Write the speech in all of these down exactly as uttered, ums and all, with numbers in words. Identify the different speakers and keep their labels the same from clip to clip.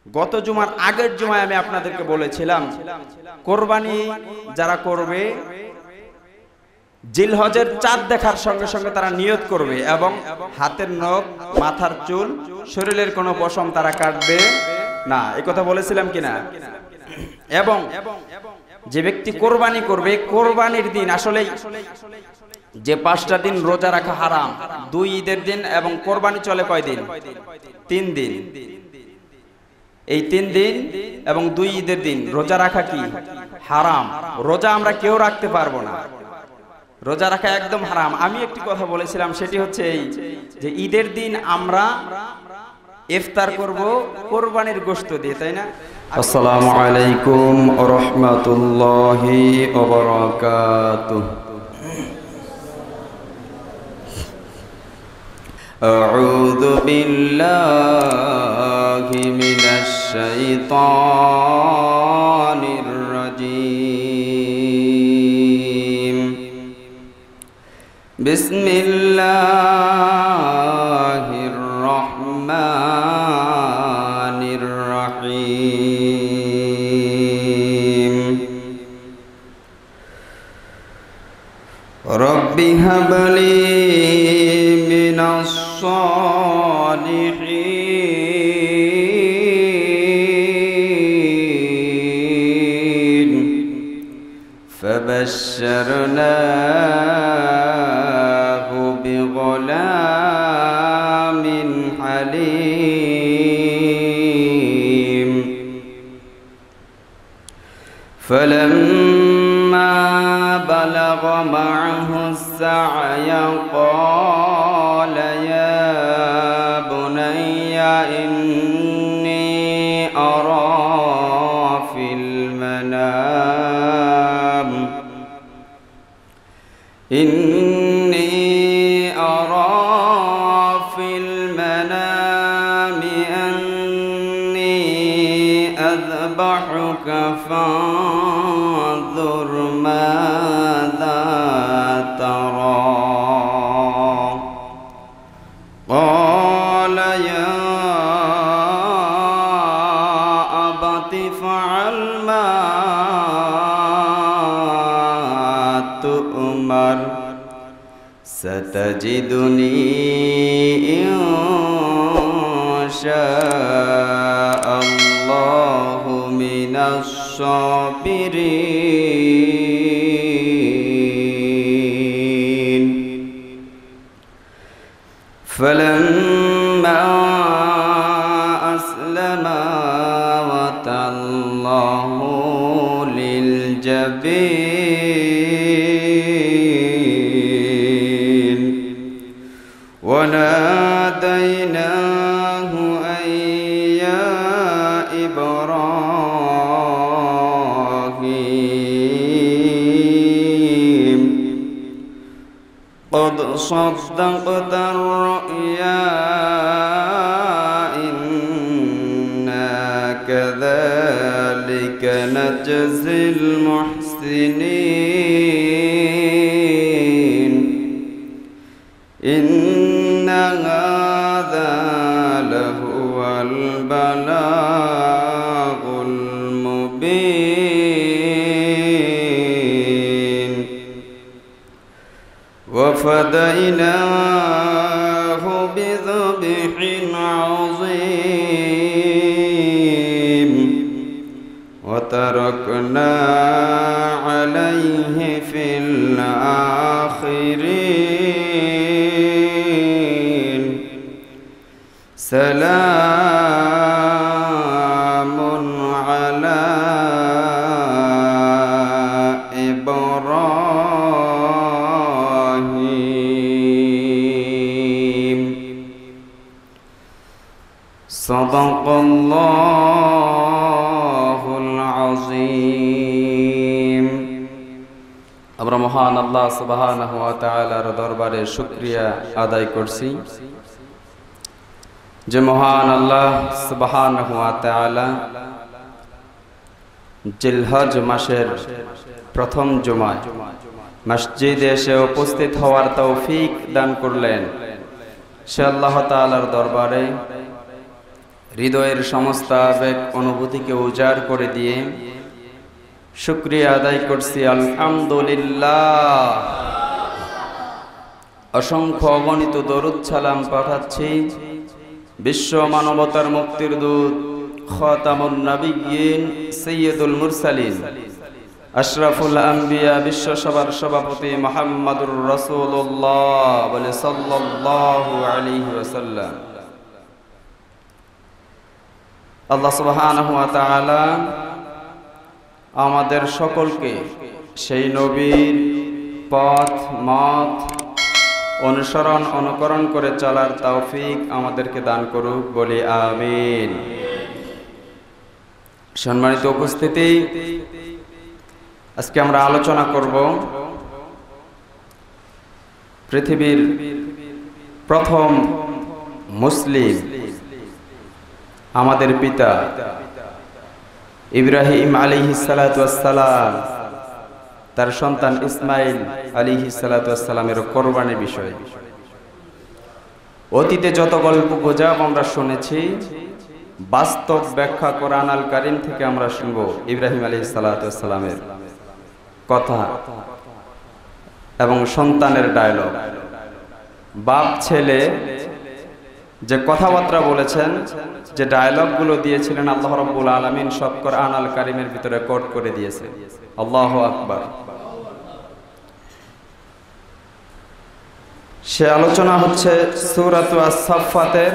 Speaker 1: গত জুমার আগের জুমায় আমি আপনাদেরকে বলেছিলাম কোরবানি যারা করবে জিলহজের চাঁদ দেখার সঙ্গে সঙ্গে তারা নিয়ত করবে এবং হাতের নখ, মাথার চুল, শরীরের কোনো পশম তারা কাটবে না, এই কথা বলেছিলাম কিনা? এবং যে ব্যক্তি কোরবানি করবে, কোরবানির দিন আসলে যে পাঁচটা দিন রোজা রাখা হারাম, দুই ঈদের দিন এবং কোরবানি চলে কয় দিন? তিন দিন। এই তিন দিন এবং দুই ঈদের দিন রোজা রাখা কি হারাম। রোজা আমরা কেউ রাখতে পারবো না, রোজা রাখা একদম হারাম। আমি একটি কথা বলেছিলাম, সেটি হচ্ছে এই যে ঈদের দিন আমরা ইফতার করব কোরবানির গোশত দিয়ে, তাই না? আসসালামু আলাইকুম ওয়া রাহমাতুল্লাহি ওয়া বারাকাতুহু। আউযু বিল্লাহি মিনাশ শাইতানির রাজীম। বিসমিল্লাহির রহমানির রহিম। রব্বি হাবলি মিনাস সালিহিন। ফাবাশশারনাহু বিগুলামিন হালিম। فلما بلغ معه السعي قال يا بني إني أرى في المنام إني أرى في المنام أني أذبحك فانظر ماذا ترى. قال يا أبت افعل ما تؤمر ستجدني إن شاء الله من الصابرين. فلما أسلما وتله للجبين وناديناه أن يا إبراهيم قد صدقت الرؤيا إنا كذلك نجزي المحسنين. إن هذا لهو البلاغ المبين. وفديناه بذبح عظيم وتركنا عليه في الآخرين. سلام على إبراهيم. صدق الله العظيم. আমরা মহান আল্লাহ সুবহানাহু ওয়া তাআলার দরবারে শুকরিয়া আদায় করছি যে মহান আল্লাহ সুবহানাহু ওয়া তাআলা জিলহজ মাসের প্রথম জুমায় মসজিদে এসে উপস্থিত হওয়ার তৌফিক দান করলেন। সে আল্লাহ তাআলার দরবারে হৃদয়ের সমস্ত আবেগ অনুভূতিকে উজাড় করে দিয়ে শুকরিয়া আদায় করছি আলহামদুলিল্লাহ। অসংখ্য অগণিত দরুদ সালাম পাঠাচ্ছি বিশ্ব মানবতার মুক্তির দূত খাতামুন নবিয়্যিন সাইয়্যিদুল মুরসালিন আশরাফুল আম্বিয়া বিশ্ব সভার সভাপতি মুহাম্মদুর রাসূলুল্লাহ বলে সাল্লাল্লাহু আলাইহি ওয়াসাল্লাম। আল্লাহ সুবহানাহু ওয়া তাআলা আমাদের সকলকে সেই নবীর পথ মত অনুসরণ অনুকরণ করে চলার তৌফিক আমাদেরকে দান করুক, বলি আমিন। সম্মানিত উপস্থিতি, আজকে আমরা আলোচনা করব পৃথিবীর প্রথম মুসলিম আমাদের পিতা ইব্রাহিম আলাইহিস সালাতু ওয়াস সালাম, তার সন্তান ইসমাইল আলাইহিস সালাতু ওয়াস সালামের কোরবানির বিষয়। অতীতে যত গল্প গুজব আমরা শুনেছি, বাস্তব ব্যাখ্যা কোরআন আল কারীম থেকে আমরা শুনব ইব্রাহিম আলাইহিস সালাতু ওয়াস সালামের কথা এবং সন্তানের ডায়লগ। বাপ ছেলে যে কথাবার্তা বলেছেন, যে ডায়লগগুলো দিয়েছিলেন, আল্লাহ রাব্বুল আলামিন সব কোরআন আল কারীমের ভিতরে কোট করে দিয়েছে। আল্লাহু আকবার। সে আলোচনা হচ্ছে সূরাতু আস-সাফফাতের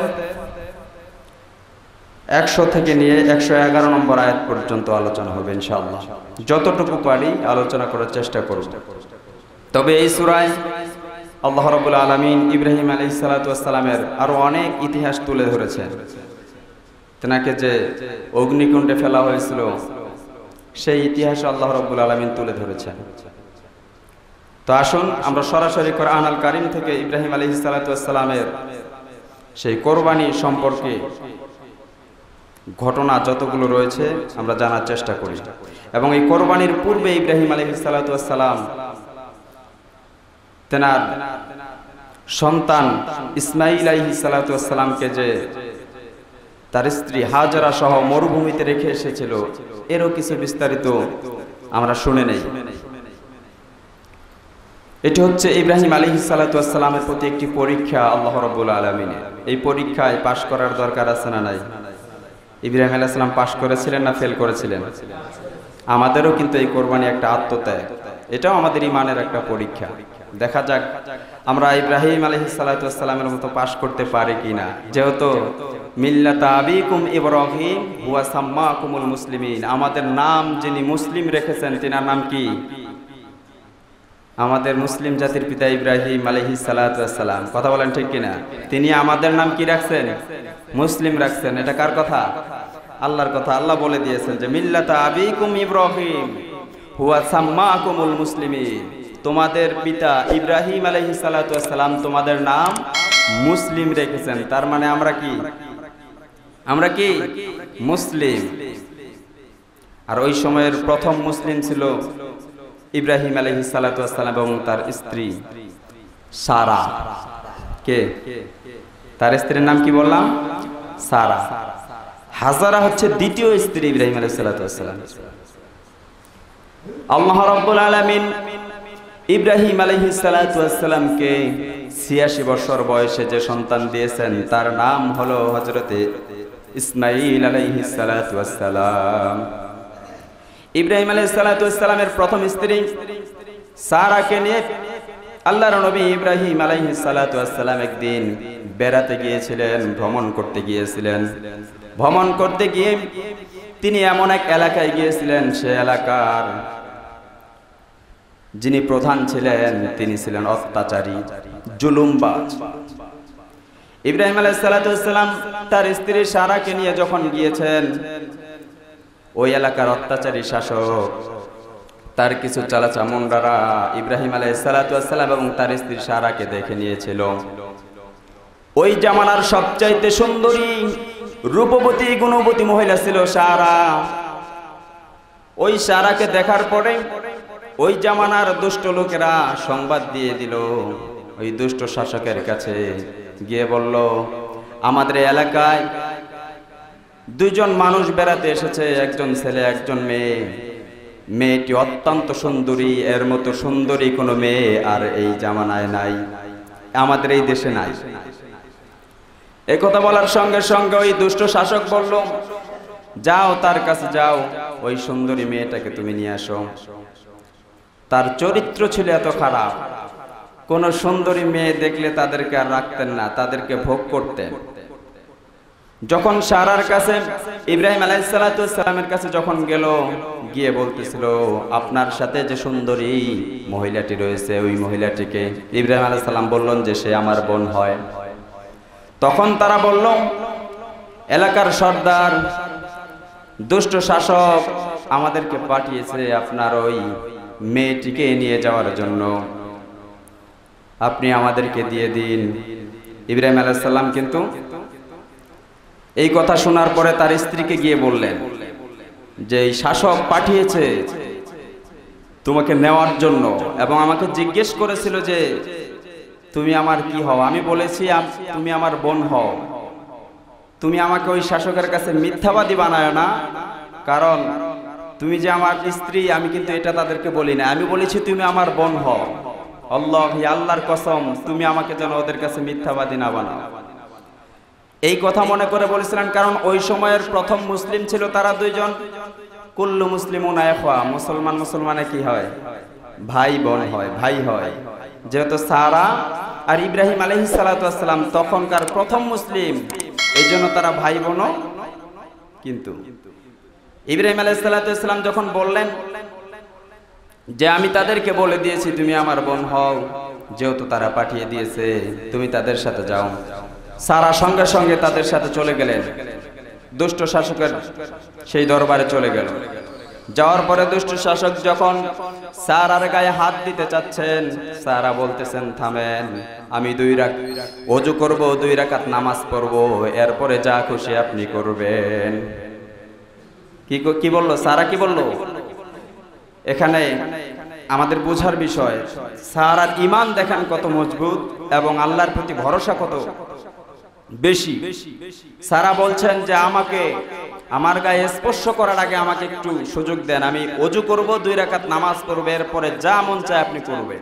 Speaker 1: একশো থেকে নিয়ে একশো এগারো নম্বর আয়াত পর্যন্ত আলোচনা হবে ইনশাআল্লাহ। যতটুকু পারি আলোচনা করার চেষ্টা করব। তবে এই সূরায় আল্লাহ রাব্বুল আলামিন ইব্রাহিম আলাইহিস সালাতু ওয়াস সালামের আরো অনেক ইতিহাস তুলে ধরেছেন। তেনাকে যে অগ্নিকুণ্ডে ফেলা হয়েছিল, সেই ইতিহাস আল্লাহ রাব্বুল আলামিন তুলে ধরেছেন। তো আসুন আমরা সরাসরি কোরআন আল কারীম থেকে ইব্রাহিম আলাইহিস সালাতু ওয়াস সালামের সেই কোরবানি সম্পর্কে ঘটনা যতগুলো রয়েছে আমরা জানার চেষ্টা করি। এবং এই কোরবানির পূর্বে ইব্রাহিম আলাইহিস সালাতু ওয়াস সালাম তেনার সন্তান ইসমাইল আলাইহিস সালাতু ওয়াস সালামকে যে তার স্ত্রী হাজরা সহ মরুভূমিতে রেখে এসেছিল, এরও কিছু বিস্তারিত আমরা শুনে নেই। এটি হচ্ছে ইব্রাহিম আলাইহিস সালাতু ওয়াস সালামের প্রতি একটি পরীক্ষা আল্লাহ রাব্বুল আলামিনের। এই পরীক্ষায় পাশ করার দরকার আছে না নাই? ইব্রাহিম আলাইহিস সালাম পাশ করেছিলেন না ফেল করেছিলেন? আমাদেরও কিন্তু এই কোরবানি একটা আত্মত্যাগ, এটাও আমাদের ঈমানের একটা পরীক্ষা। দেখা যাক আমরা ইব্রাহিম আলাইহিস সালাতু ওয়াস সালামের মতো পাশ করতে পারি কিনা। যেহেতু মিল্লাতা আবিকুম ইব্রাহিম হুয়া সাম্মাকুমুল মুসলিমিন, আমাদের নাম যিনি মুসলিম রেখেছেন তিনার নাম কি? আমাদের মুসলিম জাতির পিতা ইব্রাহিম আলাইহিস সালাতু ওয়াস সালাম। কথা বলেন ঠিক কিনা? তিনি আমাদের নাম কি রাখছেন? মুসলিম রাখছেন। এটা কার কথা? আল্লাহর কথা। আল্লাহ বলে দিয়েছেন যে মিল্লাতা আবিকুম ইব্রাহিম হুয়া সাম্মাকুমুল মুসলিমিন, তোমাদের পিতা ইব্রাহিম আলাইহিস সালাতু ওয়াস সালাম তোমাদের নাম মুসলিম রেখেছেন। তার মানে আমরা কি? আমরা কি মুসলিম। আর ওই সময়ের প্রথম মুসলিম ছিল ইব্রাহিম আলাইহিস সালাতু ওয়াস সালাম এবং তার স্ত্রী সারা। কে? তার স্ত্রীর নাম কি বললাম? সারা। হাজারা হচ্ছে দ্বিতীয় স্ত্রী ইব্রাহিম আলাইহিস সালাতু ওয়াস সালাম। আল্লাহ রাব্বুল আলামিন ইব্রাহিম আলাইহিস সালাতু ওয়াস সালামকে ছিয়াশি বছর বয়সে যে সন্তান দিয়েছেন, তার নাম হলো হযরতে ইসমাঈল আলাইহিস সালাতু ওয়াস সালাম। ইব্রাহিম আলাইহিস সালাতু ওয়াস সালামের প্রথম স্ত্রী সারাকে নিয়ে আল্লাহর নবী ইব্রাহিম আলাইহিস সালাতু ওয়াস সালাম একদিন বেড়াতে গিয়েছিলেন, ভ্রমণ করতে গিয়েছিলেন। ভ্রমণ করতে গিয়ে তিনি এমন এক এলাকায় গিয়েছিলেন, সে এলাকার যিনি প্রধান ছিলেন তিনি ছিলেন অত্যাচারী, জুলুমবাজ। ইব্রাহিম আলাইহিস সালাতু ওয়াস সালাম তার স্ত্রী সারাকে নিয়ে যখন গিয়েছেন, ওই এলাকার অত্যাচারী শাসক তার কিছু চালাচামুন্ডারা ইব্রাহিম আলাইহিস সালাতু ওয়াস সালাম এবং তার স্ত্রী সারাকে দেখে নিয়েছিল। ওই জামানার সবচাইতে সুন্দরী, রূপবতী, গুণবতী মহিলা ছিল সারা। ওই সারাকে দেখার পরে ওই জামানার দুষ্ট লোকেরা সংবাদ দিয়ে দিল ওই দুষ্ট শাসকের কাছে, গিয়ে বলল, আমাদের এলাকায় দুইজন মানুষ বেড়াতে এসেছে, একজন ছেলে একজন মেয়ে। মেয়েটি অত্যন্ত সুন্দরী, এর মতো সুন্দরী কোনো মেয়ে আর এই জামানায় নাই, আমাদের এই দেশে নাই। এই কথা বলার সঙ্গে সঙ্গে ওই দুষ্ট শাসক বলল, যাও তার কাছে যাও, ওই সুন্দরী মেয়েটাকে তুমি নিয়ে আসো। তার চরিত্র ছিল এত খারাপ, কোন সুন্দরী মেয়ে দেখলে তাদেরকে আর রাখতেন না, তাদেরকে ভোগ করতেন। যখন সারার কাছে ইব্রাহিম আলাইহিস সালাতু ওয়াস সালামের কাছে যখন গেল, গিয়ে বলতেছিল, আপনার সাথে যে সুন্দরী মহিলাটি রয়েছে, ওই মহিলাটিকে ইব্রাহিম আলাইহিস সালাম বললেন যে সে আমার বোন হয়। তখন তারা বলল, এলাকার সর্দার দুষ্ট শাসক আমাদেরকে পাঠিয়েছে আপনার ওই মেয়েটিকে নিয়ে যাওয়ার জন্য, আপনি আমাদেরকে দিয়ে দিন। ইব্রাহিম আলাইহিস সালাম কিন্তু এই কথা শোনার পরে তার স্ত্রীকে গিয়ে বললেন যে এই শাসক পাঠিয়েছে তোমাকে নেওয়ার জন্য, এবং আমাকে জিজ্ঞেস করেছিল যে তুমি আমার কি হও। আমি বলেছি তুমি আমার বোন হও। তুমি আমাকে ওই শাসকের কাছে মিথ্যাবাদী বানায় না, কারণ তুমি যে আমার স্ত্রী, আমি কিন্তু এটা তাদেরকে বলি না, আমি বলেছি তুমি আমার বোন হও। আল্লাহ, আল্লাহর কসম, তুমি আমাকে যেন ওদের কাছে মিথ্যাবাদী না বানাও। এই কথা মনে করে বলেছিলেন, কারণ ওই সময়ের প্রথম মুসলিম ছিল তারা দুইজন। কুল্লু মুসলিমুন ইখওয়া, মুসলমান মুসলমানে কি হয়? ভাই বোন হয়, ভাই হয়। যেহেতু সারা আর ইব্রাহিম আলাইহিস সালাতু ওয়াস সালাম তখনকার প্রথম মুসলিম, এই জন্য তারা ভাই বোন। কিন্তু ইব্রাহিম আলাইহিস সালাতু ওয়াস সালাম যখন বললেন যে আমি তাদেরকে বলে দিয়েছি তুমি আমার বোন হও, যেহেতু তারা পাঠিয়ে দিয়েছে তুমি তাদের সাথে যাও, সারা সঙ্গে সঙ্গে তাদের সাথে চলে গেলেন। দুষ্ট শাসকের সেই দরবারে চলে গেল। যাওয়ার পরে দুষ্ট শাসক যখন সারার গায়ে হাত দিতে চাচ্ছেন, সারা বলতেছেন থামেন, আমি দুই রাকাত ওযু করব, দুই রাকাত নামাজ পড়ব, এরপরে যা খুশি আপনি করবেন। কি কি বলল সারা? কি বলল? এখানে আমাদের বোঝার বিষয়, সারার ঈমান দেখেন কত মজবুত এবং আল্লাহর প্রতি ভরসা কত বেশি। সারা বলছেন যে আমাকে আমার গায়ে স্পর্শ করার আগে আমাকে একটু সুযোগ দেন, আমি ওযু করব, দুই রাকাত নামাজ পড়ব, এরপরে যা মন চায় আপনি করবেন।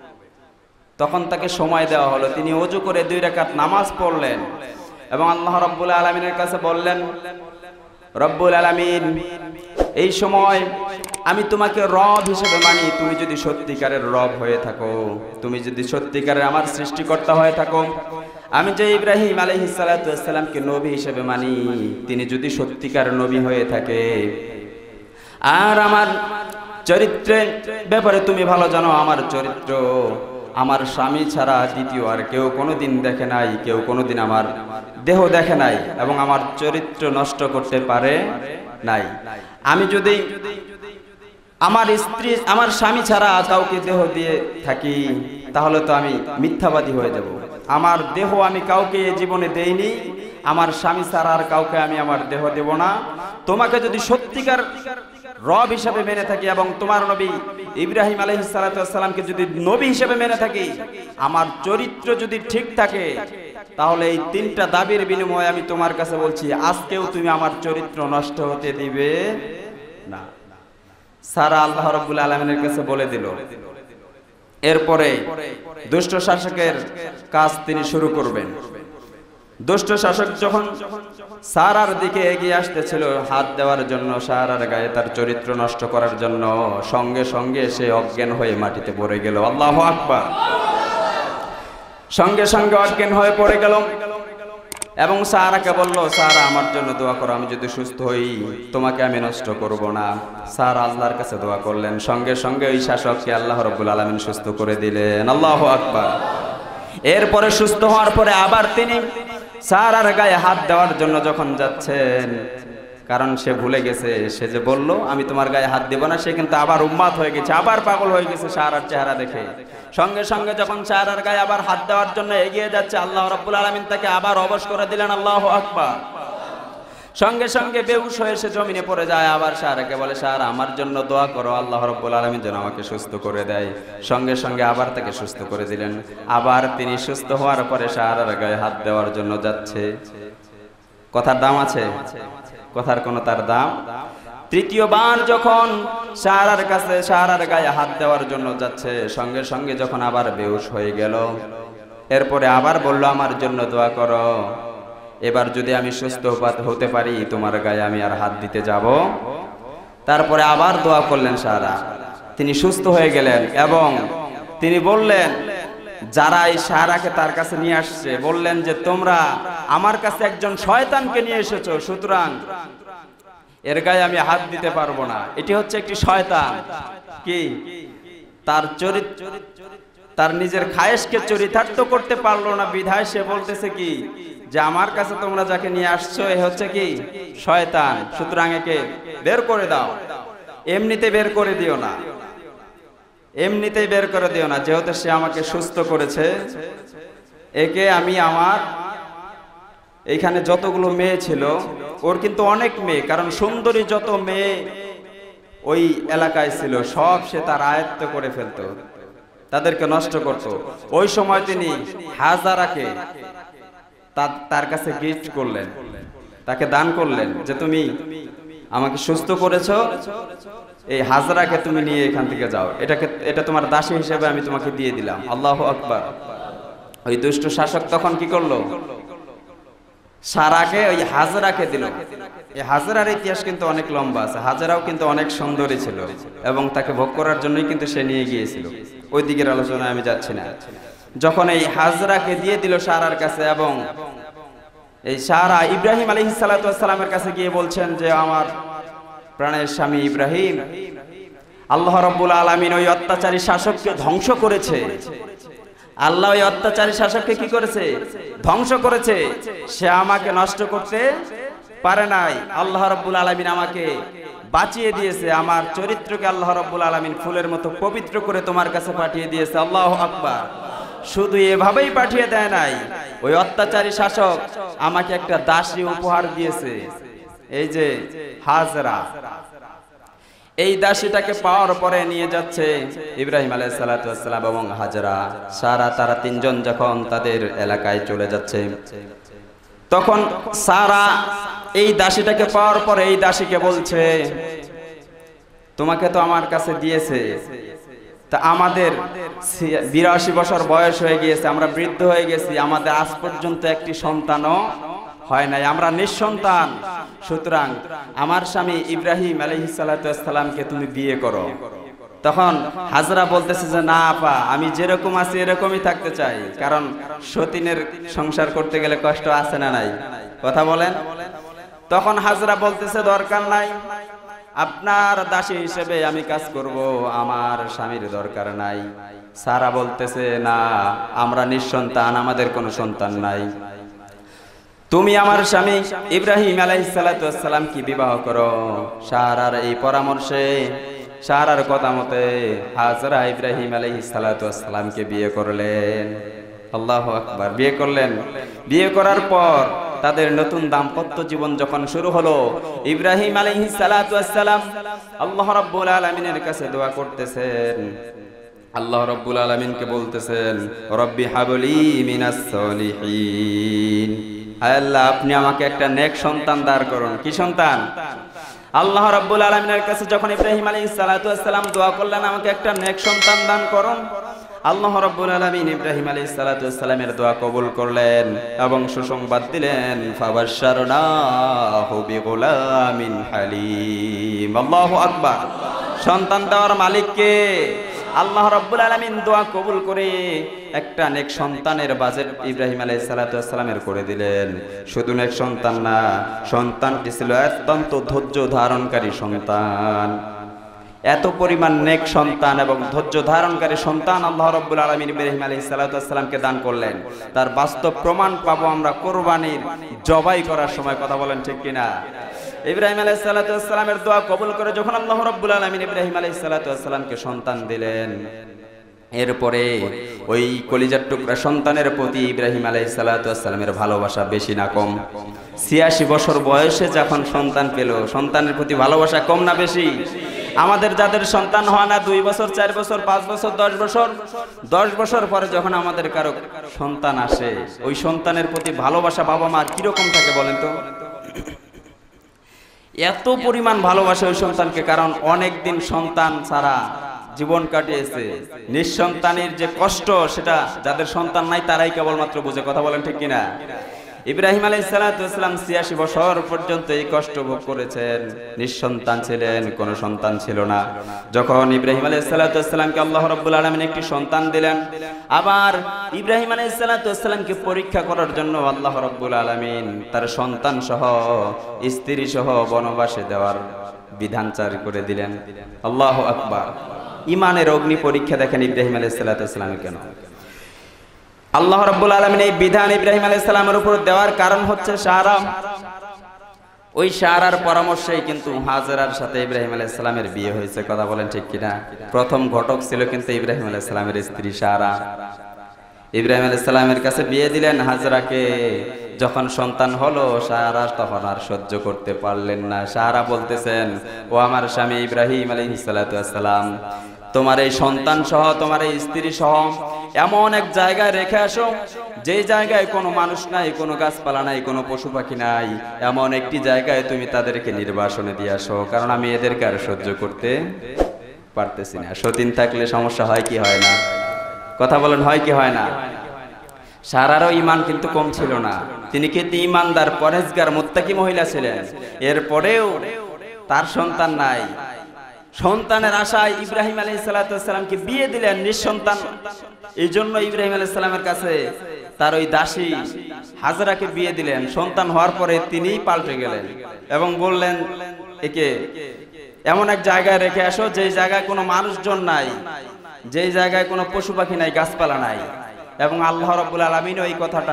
Speaker 1: তখন তাকে সময় দেওয়া হলো, তিনি ওযু করে দুই রাকাত নামাজ পড়লেন এবং আল্লাহ রাব্বুল আলামিনের কাছে বললেন, রব্বুল আলামিন, এই সময় আমি তোমাকে রব হিসেবে মানি, তুমি যদি সত্যিকারের রব হয়ে থাকো, তুমি যদি সত্যিকারের আমার সৃষ্টিকর্তা হয়ে থাকো, আমি যে ইব্রাহিম আলাইহিস সালাতু ওয়াস সালামকে নবী হিসেবে মানি, তিনি যদি সত্যিকার নবী হয়ে থাকে, আর আমার চরিত্রের ব্যাপারে তুমি ভালো জানো, আমার চরিত্র আমার স্বামী ছাড়া দ্বিতীয় আর কেউ কোনোদিন দেখে নাই, কেউ কোনোদিন আমার দেহ দেখে নাই এবং আমার চরিত্র নষ্ট করতে পারে নাই। আমি যদি আমার স্ত্রী আমার স্বামী ছাড়া কাউকে দেহ দিয়ে থাকি, তাহলে তো আমি মিথ্যাবাদী হয়ে যাব। আমার দেহ আমি কাউকে জীবনে দেইনি, আমার স্বামী ছাড়া আর কাউকে আমি আমার দেহ দেব না। তোমাকে যদি সত্যিকার রব হিসেবে মেনে থাকি এবং তোমার নবী ইব্রাহিম আলাইহিস সালাতু ওয়াস সালামকে যদি নবী হিসেবে মেনে থাকি, আমার চরিত্র যদি ঠিক থাকে, তাহলে এই তিনটা দাবির বিনিময়ে আমি তোমার কাছে বলছি, আজকেও তুমি আমার চরিত্র নষ্ট হতে দিবে না। সারা আল্লাহ রাব্বুল আলামিনের কাছে বলে দিল। এরপরে দুষ্ট শাসকের কাজ তিনি শুরু করবেন। দুষ্ট শাসক যখন সারার দিকে এগিয়ে আসতেছিল হাত দেওয়ার জন্য, সারার গায়ে তার চরিত্র নষ্ট করার জন্য, সঙ্গে সঙ্গে সে অজ্ঞান হয়ে মাটিতে পড়ে গেল। আল্লাহু আকবার। সঙ্গে সঙ্গে অজ্ঞান হয়ে পড়ে গেল এবং সারাকে বলল, সারা আমার জন্য দোয়া করো, আমি যদি সুস্থ হই তোমাকে আমি নষ্ট করব না। সারা আল্লাহর কাছে দোয়া করলেন, সঙ্গে সঙ্গে ওই শাসককে আল্লাহ রাব্বুল আলামিন সুস্থ করে দিলেন। আল্লাহু আকবার। এরপরে সুস্থ হওয়ার পরে আবার তিনি সারার গায়ে হাত দেওয়ার জন্য যখন যাচ্ছেন, কারণ সে ভুলে গেছে, সে যে বলল আমি তোমার গায়ে হাত দেব না, সে কিন্তু আবার উম্মাদ হয়ে গেছে, আবার পাগল হয়ে গেছে সারার চেহারা দেখে। সঙ্গে সঙ্গে যখন সারার গায়ে আবার হাত দেওয়ার জন্য এগিয়ে যাচ্ছে, আল্লাহ রাব্বুল আলামিন তাকে আবার অবশ করে দিলেন। আল্লাহু আকবার। সঙ্গে সঙ্গে বেহুশ হয়ে সে জমিনে পড়ে যায়। আবার সারাকে বলে, সারা আমার জন্য দোয়া করো, আল্লাহ রাব্বুল আলামিন যেন আমাকে সুস্থ করে দেয়। সঙ্গে সঙ্গে আবার তাকে সুস্থ করে দিলেন। আবার তিনি সুস্থ হওয়ার পরে সারার গায়ে হাত দেওয়ার জন্য যাচ্ছে। কথার দাম আছে? কথার কোনো তার দাম। তৃতীয়বার যখন সারার কাছে সারার গায়ে হাত দেওয়ার জন্য যাচ্ছে, সঙ্গে সঙ্গে যখন আবার বেহুশ হয়ে গেল, এরপরে আবার বলল আমার জন্য দোয়া করো, এবার যদি আমি সুস্থ হতে পারি তোমার গায়ে আমি আর হাত দিতে যাব। তারপরে আবার দোয়া করলেন সারা, তিনি সুস্থ হয়ে গেলেন এবং তিনি বললেন যারা এই সারাকে তার কাছে নিয়ে আসছে, বললেন যে তোমরা আমার কাছে একজন শয়তানকে নিয়ে এসেছো, সুতরাং এর গায়ে আমি হাত দিতে পারবো না। এটি হচ্ছে একটি শয়তান, কি তার চরিত্র তার নিজের খায়েশকে চরিতার্থ করতে পারলো না, বিধায় সে বলতেছে কি যে আমার কাছে তোমরা যাকে নিয়ে আসছো এ হচ্ছে কি শয়তান, সুতরাং একে বের করে দাও। এমনিতে বের করে দিও না, এমনিতেই বের করে দিও না, যেহেতু সে আমাকে সুস্থ করেছে, একে আমি আমার এইখানে যতগুলো মেয়ে ছিল, ওর কিন্তু অনেক মেয়ে, কারণ সুন্দরী যত মেয়ে ওই এলাকায় ছিল সব সে তার আয়ত্ত করে ফেলতো, তাদেরকে নষ্ট করত। ওই সময় তিনি হাজারাকে তার কাছে গিফট করলেন, তাকে দান করলেন যে তুমি আমাকে সুস্থ করেছো, এই হাজরাকে তুমি নিয়ে এখান থেকে যাও, এটাকে এটা তোমার দাসী হিসেবে আমি তোমাকে দিয়ে দিলাম। আল্লাহু আকবার। ওই দুষ্ট শাসক তখন কি করলো, সারাকে ওই হাজরাকে দিল। এই হাজরার ইতিহাস কিন্তু অনেক লম্বা আছে, হাজরাও কিন্তু অনেক সুন্দরী ছিল এবং তাকে ভোগ করার জন্যই কিন্তু সে নিয়ে গিয়েছিল, ওই দিকের আলোচনায় আমি যাচ্ছি না। যখন এই হাজরাকে দিয়ে দিল সারার কাছে, এবং এই সারা ইব্রাহিম আলাইহিস সালাতু ওয়াস সালামের কাছে গিয়ে বলছেন যে আমার প্রাণের স্বামী ইব্রাহিম, আল্লাহ রাব্বুল আলামিন ওই অত্যাচারী শাসককে ধ্বংস করেছে। আল্লাহ ওই অত্যাচারী শাসককে কি করেছে, ধ্বংস করেছে। সে আমাকে নষ্ট করতে পারে নাই, আল্লাহ রাব্বুল আলামিন আমাকে বাঁচিয়ে দিয়েছে, আমার চরিত্রকে আল্লাহ রাব্বুল আলামিন ফুলের মতো পবিত্র করে তোমার কাছে পাঠিয়ে দিয়েছে। আল্লাহু আকবার। শুধু এভাবেই পাঠিয়ে দেয় নাই, ওই অত্যাচারী শাসক আমাকে একটা দাসী উপহার দিয়েছে, এই যে হাজরা। এই দাসীটাকে পাওয়ার পরে নিয়ে যাচ্ছে ইব্রাহিম আলাইহিস সালাতু ওয়াস সালাম এবং হাজরা, সারা, তারা তিনজন যখন তাদের এলাকায় চলে যাচ্ছে, তখন সারা এই দাসীটাকে পাওয়ার পরে এই দাসীকে বলছে তোমাকে তো আমার কাছে দিয়েছে, তা আমাদের বিরাশি বছর বয়স হয়ে গিয়েছে, আমরা বৃদ্ধ হয়ে গেছি, আমাদের আজ পর্যন্ত একটি সন্তানও হয় নাই, আমরা নিঃসন্তান, সুতরাং আমার স্বামী ইব্রাহিম আলাইহিস সালাতু ওয়াস সালামকে তুমি বিয়ে করো। তখন হাজরা বলতেছে যে না আপা, আমি যেরকম আছি এরকমই থাকতে চাই, কারণ সতীনের সংসার করতে গেলে কষ্ট আছে না নাই, কথা বলেন। তখন হাজরা বলতেছে দরকার নাই, আপনার দাসী হিসেবে আমি কাজ করব, আমার স্বামীর দরকার নাই। সারা বলতেছে না, আমরা নিঃসন্তান, আমাদের কোনো সন্তান নাই, তুমি আমার স্বামী ইব্রাহিম আলাইহিস সালাতু ওয়াস সালাম কি বিবাহ করো। সারার এই পরামর্শে, সারার কথা মতে হাজরা ইব্রাহিম আলাইহিস সালাতু ওয়াস সালামকে বিয়ে করলেন। আল্লাহু আকবার। বিয়ে করলেন। বিয়ে করার পর তাদের নতুন দাম্পত্য জীবন যখন শুরু হলো, ইব্রাহিম আলাইহিস সালাতু ওয়াস সালাম আল্লাহ রাব্বুল আলামিনের কাছে দোয়া করতেছেন, আল্লাহ রাব্বুল আলামিনকে বলতেছেন রব্বি হাবলি মিনাস সলিহিন, আল্লাহ আপনি আমাকে একটা নেক সন্তান দান করুন। কি সন্তান? আল্লাহ রাব্বুল আলামিনের কাছে যখন ইব্রাহিম আলাইহিস সালাতু ওয়াস সালাম দোয়া করলেন আমাকে একটা নেক সন্তান দান করুন, আল্লাহ রাব্বুল আলামিন ইব্রাহিম আলাইহিস সালাতু ওয়াস সালামের দোয়া কবুল করলেন এবং সুসংবাদ দিলেন ফাবাশশারনাহু বিগুলামিন হালিম। আল্লাহু আকবার। সন্তান দেওয়ার মালিক কে? আল্লাহ রাব্বুল আলামিন দোয়া কবুল করে একটা নেক সন্তানের বাজেট ইব্রাহিম আলাইহিস সালাতু ওয়াস সালামের করে দিলেন। শুধু নেক সন্তান না, সন্তানটি ছিল অত্যন্ত ধৈর্য ধারণকারী সন্তান। এত পরিমাণ নেক সন্তান এবং ধৈর্য ধারণকারী সন্তান আল্লাহ রাব্বুল আলামিন ইব্রাহিম আলাইহিস সালাতু ওয়াস সালামকে দান করলেন। তার বাস্তব প্রমাণ পাবো আমরা কুরবানির জবাই করার সময়, কথা বলেন ঠিক কিনা? ইব্রাহিম আলাইহিস সালাতু ওয়াস সালামের দোয়া কবুল করে যখন আল্লাহ রাব্বুল আলামিন ইব্রাহিম আলাইহিস সালাতু ওয়াস সালামকে সন্তান দিলেন, এরপরে ওই কলিজার টুকরা সন্তানের প্রতি ইব্রাহিম আলাইহিস সালাতু ওয়াস সালামের ভালোবাসা বেশি না কম? ছিয়াশি বছর বয়সে যখন সন্তান পেল, সন্তানের প্রতি ভালোবাসা কম না বেশি? আমাদের যাদের সন্তান হয় না দুই বছর, চার বছর, পাঁচ বছর, দশ বছর, দশ বছর পরে যখন আমাদের কারো সন্তান আসে, ওই সন্তানের প্রতি ভালোবাসা বাবা মার কিরকম থাকে বলেন তো? এত পরিমাণ ভালোবাসে ওই সন্তানকে, কারণ অনেক দিন সন্তান ছাড়া জীবন কাটিয়েছে। নিঃসন্তানের যে কষ্ট সেটা যাদের সন্তান নাই তারাই কেবলমাত্র বুঝে। কথা বলেন ঠিক কিনা? ইব্রাহিম আলাইহিস সালাতু ওয়াস সালাম ছিয়াশি বছর পর্যন্ত এই কষ্ট ভোগ করেছেন। নিঃসন্তান ছিলেন, কোনো সন্তান ছিল না। যখন ইব্রাহিম আলাইহিস সালাতু ওয়াস সালামকে আল্লাহ রাব্বুল আলামিন একটি সন্তান দিলেন, আবার ইব্রাহিম আলাইহিস সালাতু ওয়াস সালামকে পরীক্ষা করার জন্য আল্লাহ রাব্বুল আলামিন তার সন্তান সহ স্ত্রী সহ বনবাসে দেওয়ার বিধান জারি করে দিলেন। আল্লাহু আকবার। ঈমানের অগ্নি পরীক্ষা দেখেন ইব্রাহিম আলাইহিস সালাতু ওয়াস সালামের কেন আল্লাহ রাব্বুল আলামিন এই বিধান ইব্রাহিম আলাইহিস সালামের উপর দেওয়ার কারণ হচ্ছে সারা। ওই সারার পরামর্শেই কিন্তু হাজেরার সাথে ইব্রাহিম আলাইহিস সালামের বিয়ে হয়েছে। কথা বলেন ঠিক কিনা? প্রথম ঘটক ছিল কিন্তু ইব্রাহিম আলাইহিস সালামের স্ত্রী সারা। ইব্রাহিম আলাইহিস সালামের কাছে বিয়ে দিলেন হাজেরাকে। যখন সন্তান হলো সারা তখন আর সহ্য করতে পারলেন না। সারা বলতেছেন, ও আমার স্বামী ইব্রাহিম আলাইহিস সালাতু ওয়াস সালাম, তোমার এই সন্তান সহ তোমার এই স্ত্রী সহ এমন এক জায়গায় রেখে আসো যেই জায়গায় কোনো মানুষ নাই, কোনো গাছপালা নাই, কোনো পশু পাখি নাই। এমন একটি জায়গায় তুমি তাদেরকে নির্বাসনে দিয়ে আসো, কারণ আমি এদেরকে আর সহ্য করতে পারতেছি না। সতীন থাকলে সমস্যা হয় কি হয় না? কথা বলেন, হয় কি হয় না? সারারও ঈমান কিন্তু কম ছিল না। তিনি কিন্তু ঈমানদার, পরহেজগার, মুত্তাকি মহিলা ছিলেন। এরপরেও তার সন্তান নাই। সন্তানের আশায় ইব্রাহিম আলাইহিস সালাতু ওয়াস সালামকে বিয়ে দিলেন নিঃসন্তান। এই জন্য ইব্রাহিম আলাইহিস সালামের কাছে তার ওই দাসী হাজেরাকে বিয়ে দিলেন। সন্তান হওয়ার পরে তিনিই পাল্টে গেলেন এবং বললেন, একে এমন এক জায়গায় রেখে আসো যেই জায়গায় কোনো মানুষজন নাই, যেই জায়গায় কোনো পশু পাখি নাই, গাছপালা নাই। এবং আল্লাহ রাব্বুল আলামিন এই কথাটা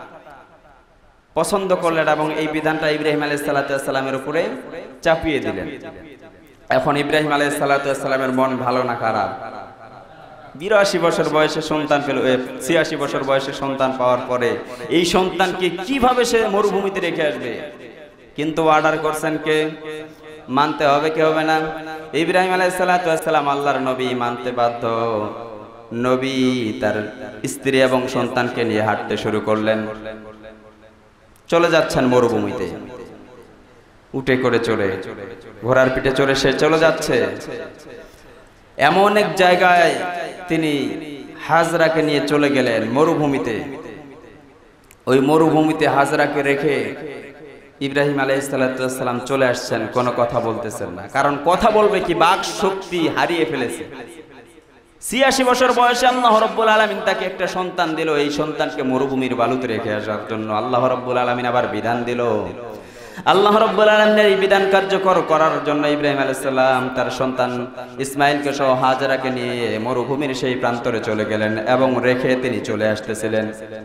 Speaker 1: পছন্দ করলেন এবং এই বিধানটা ইব্রাহিম আলাইহিস সালাতু ওয়াস সালামের উপরে চাপিয়ে দিলেন। এখন ইব্রাহিম আলাইহিস সালাতু ওয়াস সালামের মন ভালো না খারাপ? বিরাশি বছর বয়সে সন্তান পেল, ছিয়াশি বছর বয়সে সন্তান পাওয়ার পরে এই সন্তানকে কিভাবে সে মরুভূমিতে রেখে আসবে? কিন্তু অর্ডার করছেন কে? মানতে হবে কি হবে না? ইব্রাহিম আলাইহিস সালাতু ওয়াস সালাম আল্লাহর নবী, মানতে বাধ্য। নবী তার স্ত্রী এবং সন্তানকে নিয়ে হাঁটতে শুরু করলেন। চলে যাচ্ছেন মরুভূমিতে, উটে করে চড়ে, ঘোড়ার পিঠে চড়ে সে চলে যাচ্ছে। এমন এক জায়গায় তিনি হাজরাকে নিয়ে চলে গেলেন মরুভূমিতে। ওই মরুভূমিতে হাজরাকে রেখে ইব্রাহিম আলাইহিস সালাতু ওয়াস সালাম চলে আসছেন, কোনো কথা বলতেছেন না। কারণ কথা বলবে কি, বাক শক্তি হারিয়ে ফেলেছে। ছিয়াশি বছর বয়সে আল্লাহ রাব্বুল আলামিন তাকে একটা সন্তান দিল। এই সন্তানকে মরুভূমির বালুতে রেখে আসার জন্য আল্লাহ রাব্বুল আলামিন আবার বিধান দিল। আল্লাহ রাব্বুল আলামিনের এই বিধান কার্যকর করার জন্য ইব্রাহিম আলাইহিস সালাম তার সন্তান ইসমাইলকে সহ হাজেরাকে নিয়ে মরুভূমির সেই প্রান্তরে চলে গেলেন এবং রেখে তিনি চলে আসতেছিলেন।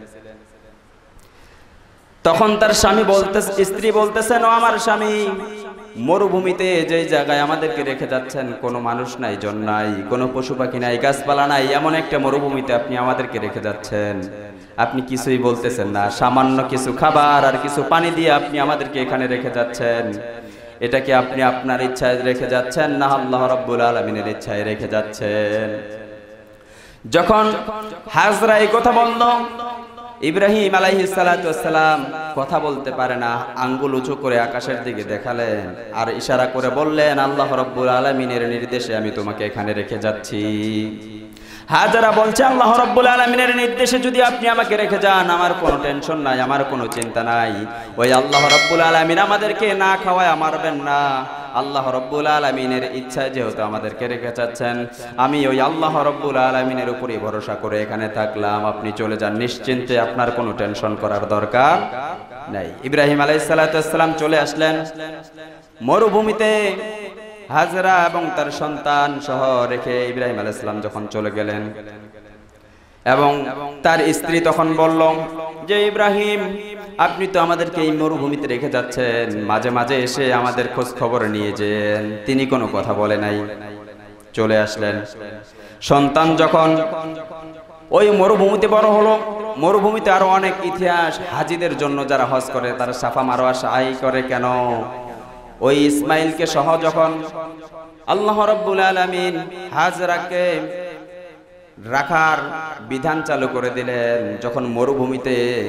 Speaker 1: তখন তার স্বামী বলতে, স্ত্রী বলতেছেন, ও আমার স্বামী, মরুভূমিতে যেই জায়গায় আমাদেরকে রেখে যাচ্ছেন কোনো মানুষ নাই, জন নাই, কোনো পশু পাখি নাই, গাছপালা নাই, এমন একটা মরুভূমিতে আপনি আমাদেরকে রেখে যাচ্ছেন, আপনি কিছুই বলতেছেন না। সামান্য কিছু খাবার আর কিছু পানি দিয়ে আপনি আমাদেরকে এখানে রেখে যাচ্ছেন। এটা কি আপনি আপনার ইচ্ছায় রেখে যাচ্ছেন না আল্লাহ রাব্বুল আলামিনের ইচ্ছায় রেখে যাচ্ছেন? যখন হাজরা এই কথা বলল, ইব্রাহিম আলাইহিস সালাতু ওয়াস সালাম কথা বলতে পারে না, আঙ্গুল উঁচু করে আকাশের দিকে দেখালেন আর ইশারা করে বললেন, আল্লাহ রাব্বুল আলামিনের নির্দেশে আমি তোমাকে এখানে রেখে যাচ্ছি। হাজরা বলছে, আল্লাহ রাব্বুল আলামিনের নির্দেশে যদি আপনি আমাকে রেখে যান, আমার কোনো টেনশন নাই, আমার কোনো চিন্তা নাই। ওই আল্লাহ রাব্বুল আলামিন আমাদেরকে না খাওয়ায় মারবেন না। আল্লাহ রাব্বুল আলামিনের ইচ্ছায় যেহেতু আমাদেরকে রেখে যাচ্ছেন, আমি ওই আল্লাহ রাব্বুল আলামিনের উপরই ভরসা করে এখানে থাকলাম। আপনি চলে যান নিশ্চিন্তে, আপনার কোনো টেনশন করার দরকার নাই। ইব্রাহিম আলাইহিস সালাতু ওয়াস সালাম চলে আসলেন মরুভূমিতে। হাজরা এবং তার সন্তান সহ রেখে ইব্রাহিম আলাইহিস সালাম যখন চলে গেলেন এবং তার স্ত্রী তখন বলল যে, ইব্রাহিম, আপনি তো আমাদেরকে এই মরুভূমিতে রেখে যাচ্ছেন, মাঝে মাঝে এসে আমাদের খোঁজ খবর নিয়ে যেন। তিনি কোনো কথা বলে নাই, চলে আসলেন। সন্তান যখন ওই মরুভূমিতে বড় হলো, মরুভূমিতে আরো অনেক ইতিহাস। হাজিদের জন্য যারা হজ করে তারা সাফা মারওয়া সাই করে কেন? ওই ইসমাইলকে সহ যখন আল্লাহ রাব্বুল আলামিন হাজরাকে রাখার বিধান চালু করে দিলেন, যখন মরুভূমিতে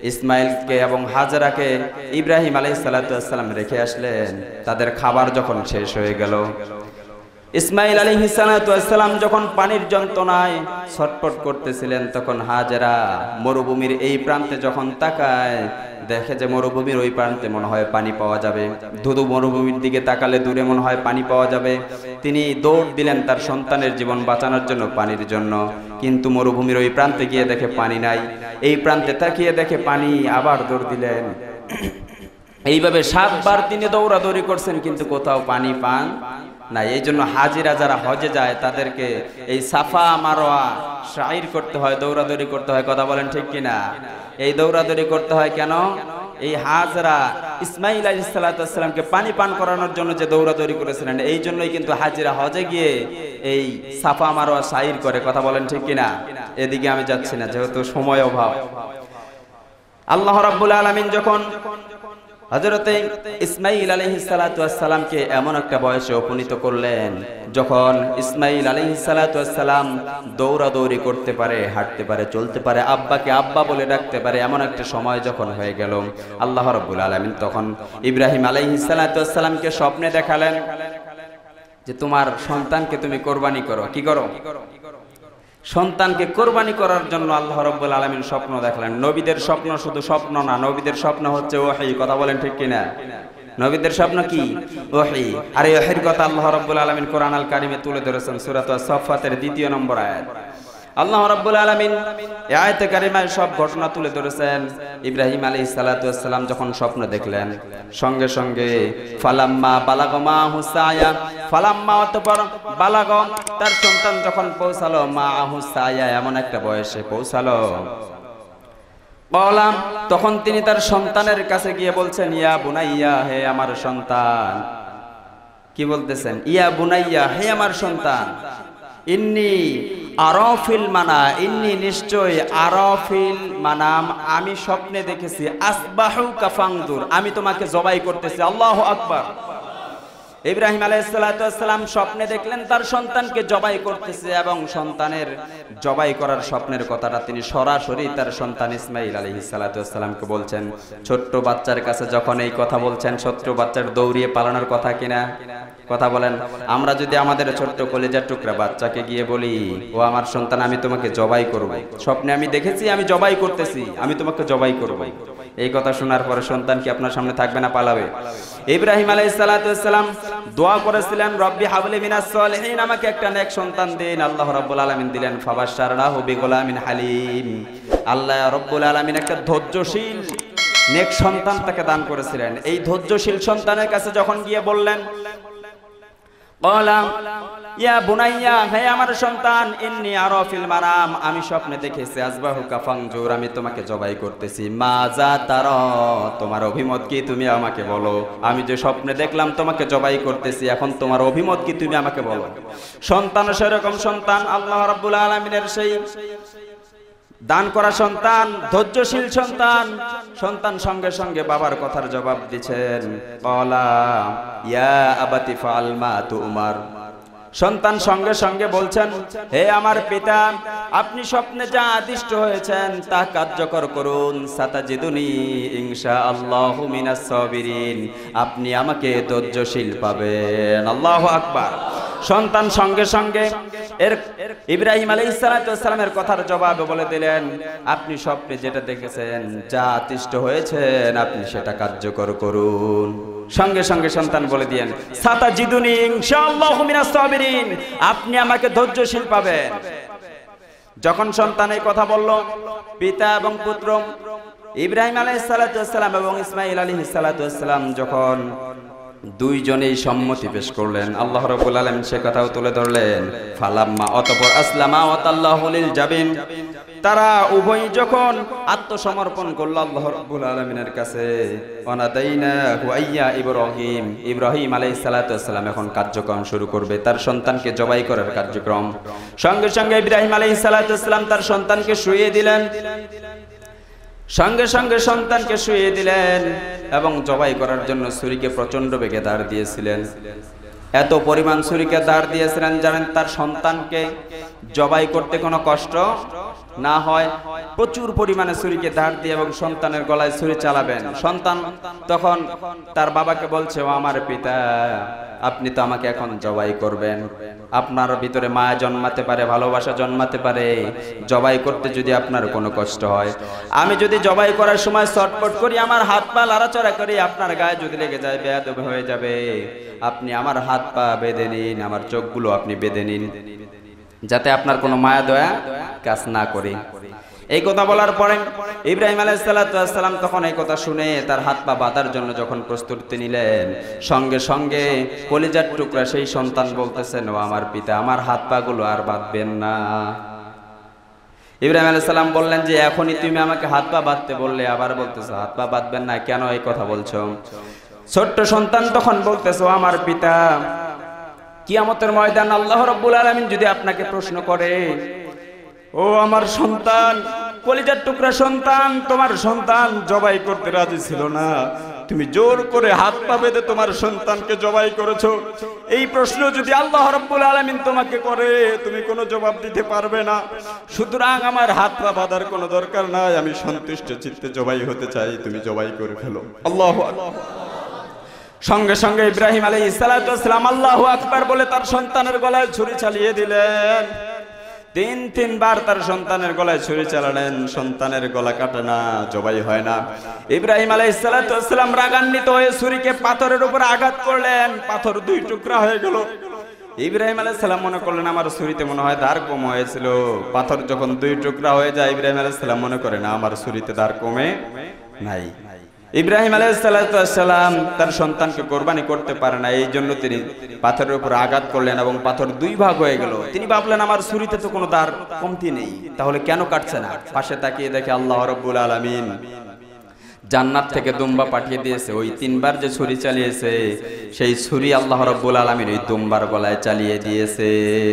Speaker 1: ইসমাইলকে এবং হাজরাকে ইব্রাহিম আলাইহিস সালাতু ওয়াস সালাম রেখে আসলেন। তাদের খাবার যখন শেষ হয়ে গেল, ইসমাইল আলাইহিস সালাতু ওয়াস সালাম যখন পানির যন্ত্রণায় ছটফট করতেছিলেন, তখন হাজেরা মরুভূমির এই প্রান্তে যখন তাকায়, দেখে যে মরুভূমির ওই প্রান্তে মনে হয় পানি পাওয়া যাবে। ধুধু মরুভূমির দিকে তাকালে দূরে মনে হয় পানি পাওয়া যাবে। তিনি দৌড় দিলেন তার সন্তানের জীবন বাঁচানোর জন্য, পানির জন্য। কিন্তু মরুভূমির ওই প্রান্তে গিয়ে দেখে পানি নাই। এই প্রান্তে তাকিয়ে দেখে পানি, আবার দৌড় দিলেন। এইভাবে সাতবার তিনি দৌড়াদৌড়ি করছেন, কিন্তু কোথাও পানি পান না। এই জন্য হাজিরা যারা হজে যায় তাদেরকে এই সাফা মারোয়া সাইর করতে হয়, দৌড়াদৌড়ি করতে হয়। কথা বলেন ঠিক কিনা? এই দৌড়াদৌড়ি করতে হয় কেন? এই হাজরা ইসমাইল আলাইহিস সালাতু ওয়াস সালামকে পানি পান করানোর জন্য যে দৌড়াদৌড়ি করেছিলেন, এই জন্যই কিন্তু হাজিরা হজে গিয়ে এই সাফা মারোয়া সাইর করে। কথা বলেন ঠিক কিনা? এদিকে আমি যাচ্ছি না, যেহেতু সময় অভাব। আল্লাহ রাব্বুল আলামিন যখন হযরতে ইসমাইল আলাইহিস সালাতু ওয়াস সালামকে এমন একটা বয়সে উপনীত করলেন, যখন ইসমাইল আলাইহিস সালাতু ওয়াস সালাম দৌড়াদৌড়ি করতে পারে, হাঁটতে পারে, চলতে পারে, আব্বাকে আব্বা বলে ডাকতে পারে, এমন একটা সময় যখন হয়ে গেল, আল্লাহ রাব্বুল আলামিন তখন ইব্রাহিম আলাইহিস সালাতু ওয়াস সালামকে স্বপ্নে দেখালেন যে তোমার সন্তানকে তুমি কোরবানি করো। কি করো? সন্তানকে কোরবানি করার জন্য আল্লাহ রাব্বুল আলামিন স্বপ্ন দেখলেন। নবীদের স্বপ্ন শুধু স্বপ্ন না, নবীদের স্বপ্ন হচ্ছে ওহী। কথা বলেন ঠিক কিনা? নবীদের স্বপ্ন কি? ওহী। আর এই ওহীর কথা আল্লাহ রাব্বুল আলামিন কোরআন আল কারিমে তুলে ধরেছেন সূরা আস-সাফফাতের দ্বিতীয় নম্বর আয়াত। আল্লাহ রাব্বুল আলামিন এই আয়াতে কারিমায় সব ঘটনা তুলে ধরেছেন। ইব্রাহিম আলাইহিস সালাতু ওয়াস সালাম যখন স্বপ্ন দেখলেন, সঙ্গে সঙ্গে ফালাম্মা বালাগা মাহু সায়া, ফালাম্মা অতঃপর বালাগা, তার সন্তান যখন পৌঁছালো, মাহু সায়া, এমন একটা বয়সে পৌঁছালো, বললাম তখন তিনি তার সন্তানের কাছে গিয়ে বলছেন, ইয়া বুনাইয়া, হে আমার সন্তান। কি বলতেছেন? ইয়া বুনাইয়া, হে আমার সন্তান, ইন্নি আরাফিল মানা, ইন্নি নিশ্চয় আরাফিল মানাম, আমি স্বপ্নে দেখেছি, আসবাহু কাফাংদুর, আমি তোমাকে জবাই করতেছি। আল্লাহু আকবার। ইব্রাহিম আলাইহিস সালাতু ওয়াস সালাম স্বপ্নে দেখলেন তার সন্তানকে জবাই করতেছে, এবং সন্তানের জবাই করার স্বপ্নের কথাটা তিনি সরাসরি তার সন্তান ইসমাইল আলাইহিস সালাতু ওয়াস সালামকে বলছেন। ছোট্ট বাচ্চার কাছে যখন এই কথা বলছেন, ছোট্ট বাচ্চার দৌড়িয়ে পালানোর কথা কিনা? কথা বলেন। আমরা যদি আমাদের ছোট্ট কলিজার টুকরা বাচ্চাকে গিয়ে বলি, ও আমার সন্তান, আমি তোমাকে জবাই করব, স্বপ্নে আমি দেখেছি আমি জবাই করতেছি, আমি তোমাকে জবাই করব, এই কথা শোনার পরে সন্তান কি আপনার সামনে থাকবে না পালাবে? ইব্রাহিম আলাইহিস সালাতু ওয়াস সালাম দোয়া করেছিলেন, রব্বি হাবলি মিনাস সলিহিন, আমাকে একটা নেক সন্তান দিন। আল্লাহ রাব্বুল আলামিন দিলেন। ফাবাশশারনাহু বিগুলামিন হালিম, আল্লাহ রাব্বুল আলামিন একটা ধৈর্যশীল নেক সন্তান তাকে দান করেছিলেন। এই ধৈর্যশীল সন্তানের কাছে যখন গিয়ে বললেন, বললাম ইয়া বুনাইয়া, হে আমার সন্তান, ইন্নী আরাফিল মানাম, আমি স্বপ্নে দেখেছি, আসবাহু কাফাংজুর, আমি তোমাকে জবাই করতেছি। মাজা তারা, তোমার অভিমত কি, তুমি আমাকে বলো। আমি যে স্বপ্নে দেখলাম তোমাকে জবাই করতেছি, এখন তোমার অভিমত কি, তুমি আমাকে বলো। সন্তান সেরকম সন্তান, আল্লাহ রাব্বুল আলামিনের সেই দান করা সন্তান, ধৈর্যশীল সন্তান। সন্তান সঙ্গে সঙ্গে বাবার কথার জবাব দিচ্ছেন, বলা ইয়া আবাতি ফাল মা তুমার, সন্তান সঙ্গে সঙ্গে বলছেন, হে আমার পিতা, আপনি স্বপ্নে যা আদিষ্ট হয়েছেন তা কার্যকর করুন। সাতাজিদুনি ইনশাআল্লাহু মিনাস সাবিরিন, আপনি আমাকে ধৈর্যশীল পাবেন। আল্লাহু আকবার। সন্তান সঙ্গে সঙ্গে এর ইব্রাহিম আলাইহিস সালাতু ওয়াস সালামের কথার জবাবে বলে দিলেন, আপনি স্বপ্নে যেটা দেখেছেন, যা আদিষ্ট হয়েছেন, আপনি সেটা কার্যকর করুন। সঙ্গে সঙ্গে সন্তান বলে দিয়েন, সাতাজিদুনি ইনশাআল্লাহু মিনাস সাবিরিন, আপনি আমাকে ধৈর্যশীল পাবেন। যখন সন্তান এই কথা বলল, পিতা এবং পুত্র ইব্রাহিম আলাইহিস সালাতু ওয়াস সালাম এবং ইসমাইল আলাইহিস সালাতু ওয়াস সালাম যখন দুইজনেই সম্মতি পেশ করলেন, আল্লাহ রাব্বুল আলামিন সে কথাও তুলে ধরলেন। ফালাম্মা, অতঃপর আসলামা ওয়া তাল্লাহু লিল জাবিন, তারা উভয়ই যখন আত্মসমর্পণ করল আল্লাহ রাব্বুল আলামিনের কাছে, ওয়ানাদাইনাহু আইয়া ইব্রাহিম, ইব্রাহিম আলাইহিস সালাতু ওয়াস সালাম এখন কার্যক্রম শুরু করবে, তার সন্তানকে জবাই করার কার্যক্রম। সঙ্গে সঙ্গে ইব্রাহিম আলাইহিস সালাতু ওয়াস সালাম তার সন্তানকে শুইয়ে দিলেন, সঙ্গে সঙ্গে সন্তানকে শুইয়ে দিলেন এবং জবাই করার জন্য ছুরিকে প্রচন্ড বেগে ধার দিয়েছিলেন। এত পরিমাণ ছুরিকে ধার দিয়েছিলেন জানেন তার সন্তানকে জবাই করতে কোনো কষ্ট না হয়। প্রচুর পরিমাণে ছুরিকে ধার দিয়ে এবং সন্তানের গলায় ছুরি চালাবেন। সন্তান তখন তার বাবাকে বলছে, ও আমার পিতা, আপনি তো আমাকে এখন জবাই করবেন, আপনার ভিতরে মায়া জন্মাতে পারে, ভালোবাসা জন্মাতে পারে, জবাই করতে যদি আপনার কোনো কষ্ট হয়, আমি যদি জবাই করার সময় চটপট করি, আমার হাত পা লাড়াচড়া করি, আপনার গায়ে যদি লেগে যায় বেয়াদব হয়ে যাবে, আপনি আমার হাত পা বেঁধে নিন, আমার চোখগুলো আপনি বেঁধে নিন, যাতে আপনার কোনো মায়া দয়া কাজ না করে। এই কথা বলার পরে ইব্রাহিম আলাইহিস সালাম তখন এই কথা শুনে তার হাত পা বাঁধার জন্য যখন প্রস্তুতি নিলেন, সঙ্গে সঙ্গে কলিজার টুকরা সেই সন্তান বলতেছেন, ও আমার পিতা, আমার হাত পা গুলো আর বাঁধবেন না। ইব্রাহিম আলাইহিস সালাম বললেন যে এখনই তুমি আমাকে হাত পা বাঁধতে বললে, আবার বলতেছো হাত পা বাঁধবেন না, কেন এই কথা বলছো? ছোট্ট সন্তান তখন বলতেছো, আমার পিতা, কিয়ামতের ময়দান আল্লাহ রাব্বুল আলামিন যদি আপনাকে প্রশ্ন করে, ও আমার সন্তান, কলিজার টুকরা সন্তান, তোমার সন্তান জবাই করতে রাজি ছিল না, তুমি জোর করে হাত পা বেঁধে তোমার সন্তানকে জবাই করেছো, এই প্রশ্ন যদি আল্লাহ রাব্বুল আলামিন তোমাকে করে, তুমি কোনো জবাব দিতে পারবে না। সুতরাং আমার হাত পা বাঁধার কোনো দরকার নাই, আমি সন্তুষ্ট চিত্তে জবাই হতে চাই, তুমি জবাই করে ফেলো। আল্লাহু আকবার। সঙ্গে সঙ্গে ইব্রাহিম আলাইহিস সালাম আল্লাহু আকবার বলে তার সন্তানের গলায় ছুরি চালিয়ে দিলেন। তিন তিনবার তার সন্তানের গলায় ছুরি চালালেন, সন্তানের গলা কাটে না, জবাই হয় না। ইব্রাহিম আলাইহিস সালাম রাগান্বিত হয়ে ছুরিকে পাথরের উপর আঘাত করলেন, পাথর দুই টুকরা হয়ে গেল। ইব্রাহিম আলাইহিস সালাম মনে করলেন আমার ছুরিতে মনে হয় ধার কম হয়েছিল। পাথর যখন দুই টুকরা হয়ে যায়, ইব্রাহিম আলাইহিস সালাম মনে করে না আমার ছুরিতে ধার কমে নাই। ইব্রাহিম আলাইহিস সালাম তার সন্তানকে কোরবানি করতে পারে না, এই জন্য তিনি পাথরের উপর আঘাত করলেন এবং পাথর দুই ভাগ হয়ে গেল। তিনি ভাবলেন আমার ছুরিতে তো কোনো ধার কমতি নেই, তাহলে কেন কাটছে না? পাশে তাকিয়ে দেখে আল্লাহ রাব্বুল আলামিন জান্নাত থেকে দুম্বা পাঠিয়ে দিয়েছে। ওই তিনবার যে ছুরি চালিয়েছে, সেই ছুরি আল্লাহ রাব্বুল আলামিন ওই দুম্বার গলায় চালিয়ে দিয়েছে।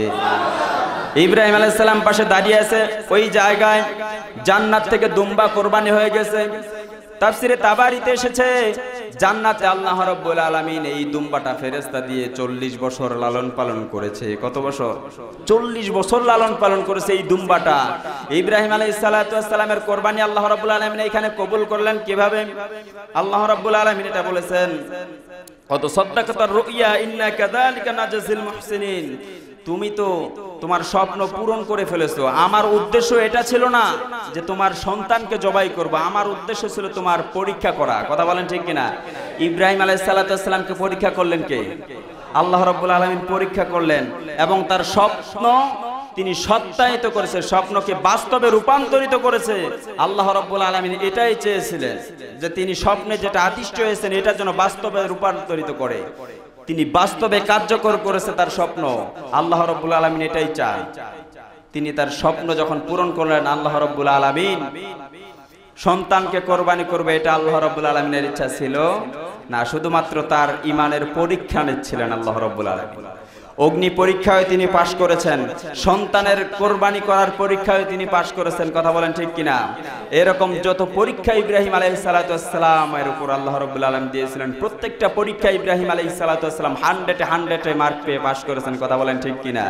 Speaker 1: ইব্রাহিম আলাইহিস সালাম পাশে দাঁড়িয়ে আছে, ওই জায়গায় জান্নাত থেকে দুম্বা কোরবানি হয়ে গেছে। তাফসিরে তাবারিতে এসেছে, জান্নাতে আল্লাহ রাব্বুল আলামিন এই দুম্বাটা ফেরেশতা দিয়ে চল্লিশ বছর লালন পালন করেছে। কত বছর? চল্লিশ বছর লালন পালন করেছে এই দুম্বাটা। ইব্রাহিম আলাইহিস সালাতু ওয়াস সালামের কোরবানি আল্লাহ রাব্বুল আলামিন এখানে কবুল করলেন কিভাবে? আল্লাহ রাব্বুল আলামিন এটা বলেছেন, কত সাদাকাতার রুইয়া ইন্না কাযালিকা নাজজিল মুহসিনিন, তুমি তো তোমার স্বপ্ন পূরণ করে ফেলেছো। আমার উদ্দেশ্য এটা ছিল না যে তোমার সন্তানকে জবাই করবা, আমার উদ্দেশ্য ছিল তোমার পরীক্ষা করা। কথা বলেন ঠিক কিনা? ইব্রাহিম আলাইহিস সালাতু ওয়াস সালামকে পরীক্ষা করলেন কে? আল্লাহ রাব্বুল আলামিন পরীক্ষা করলেন এবং তার স্বপ্ন তিনি সত্যায়িত করেছে, স্বপ্নকে বাস্তবে রূপান্তরিত করেছে। আল্লাহ রাব্বুল আলামিন এটাই চেয়েছিলেন যে তিনি স্বপ্নে যেটা আদিষ্ট হয়েছেন এটা যেন বাস্তবে রূপান্তরিত করে। তিনি বাস্তবে কার্যকর করেছে তার স্বপ্ন। আল্লাহ রাব্বুল আলামিন এটাই চায়। তিনি তার স্বপ্ন যখন পূরণ করলেন, আল্লাহ রাব্বুল আলামিন সন্তানকে কোরবানি করবে, এটা আল্লাহ রাব্বুল আলামিনের ইচ্ছা ছিল না, শুধুমাত্র তার ঈমানের পরীক্ষা নিচ্ছিলেন আল্লাহ রাব্বুল আলামিন। অগ্নি পরীক্ষায় তিনি পাশ করেছেন, সন্তানের কোরবানি করার পরীক্ষায় তিনি পাশ করেছেন। কথা বলেন ঠিক কিনা? এরকম যত পরীক্ষা ইব্রাহিম আলাইহিস সালাতু ওয়াস সালাম এর উপর আল্লাহ রাব্বুল আলামিন দিয়েছিলেন, প্রত্যেকটা পরীক্ষা ইব্রাহিম আলাইহিস সালাতু ওয়াস সালাম হান্ড্রেডে হান্ড্রেডে মার্ক পেয়ে পাশ করেছেন। কথা বলেন ঠিক কিনা?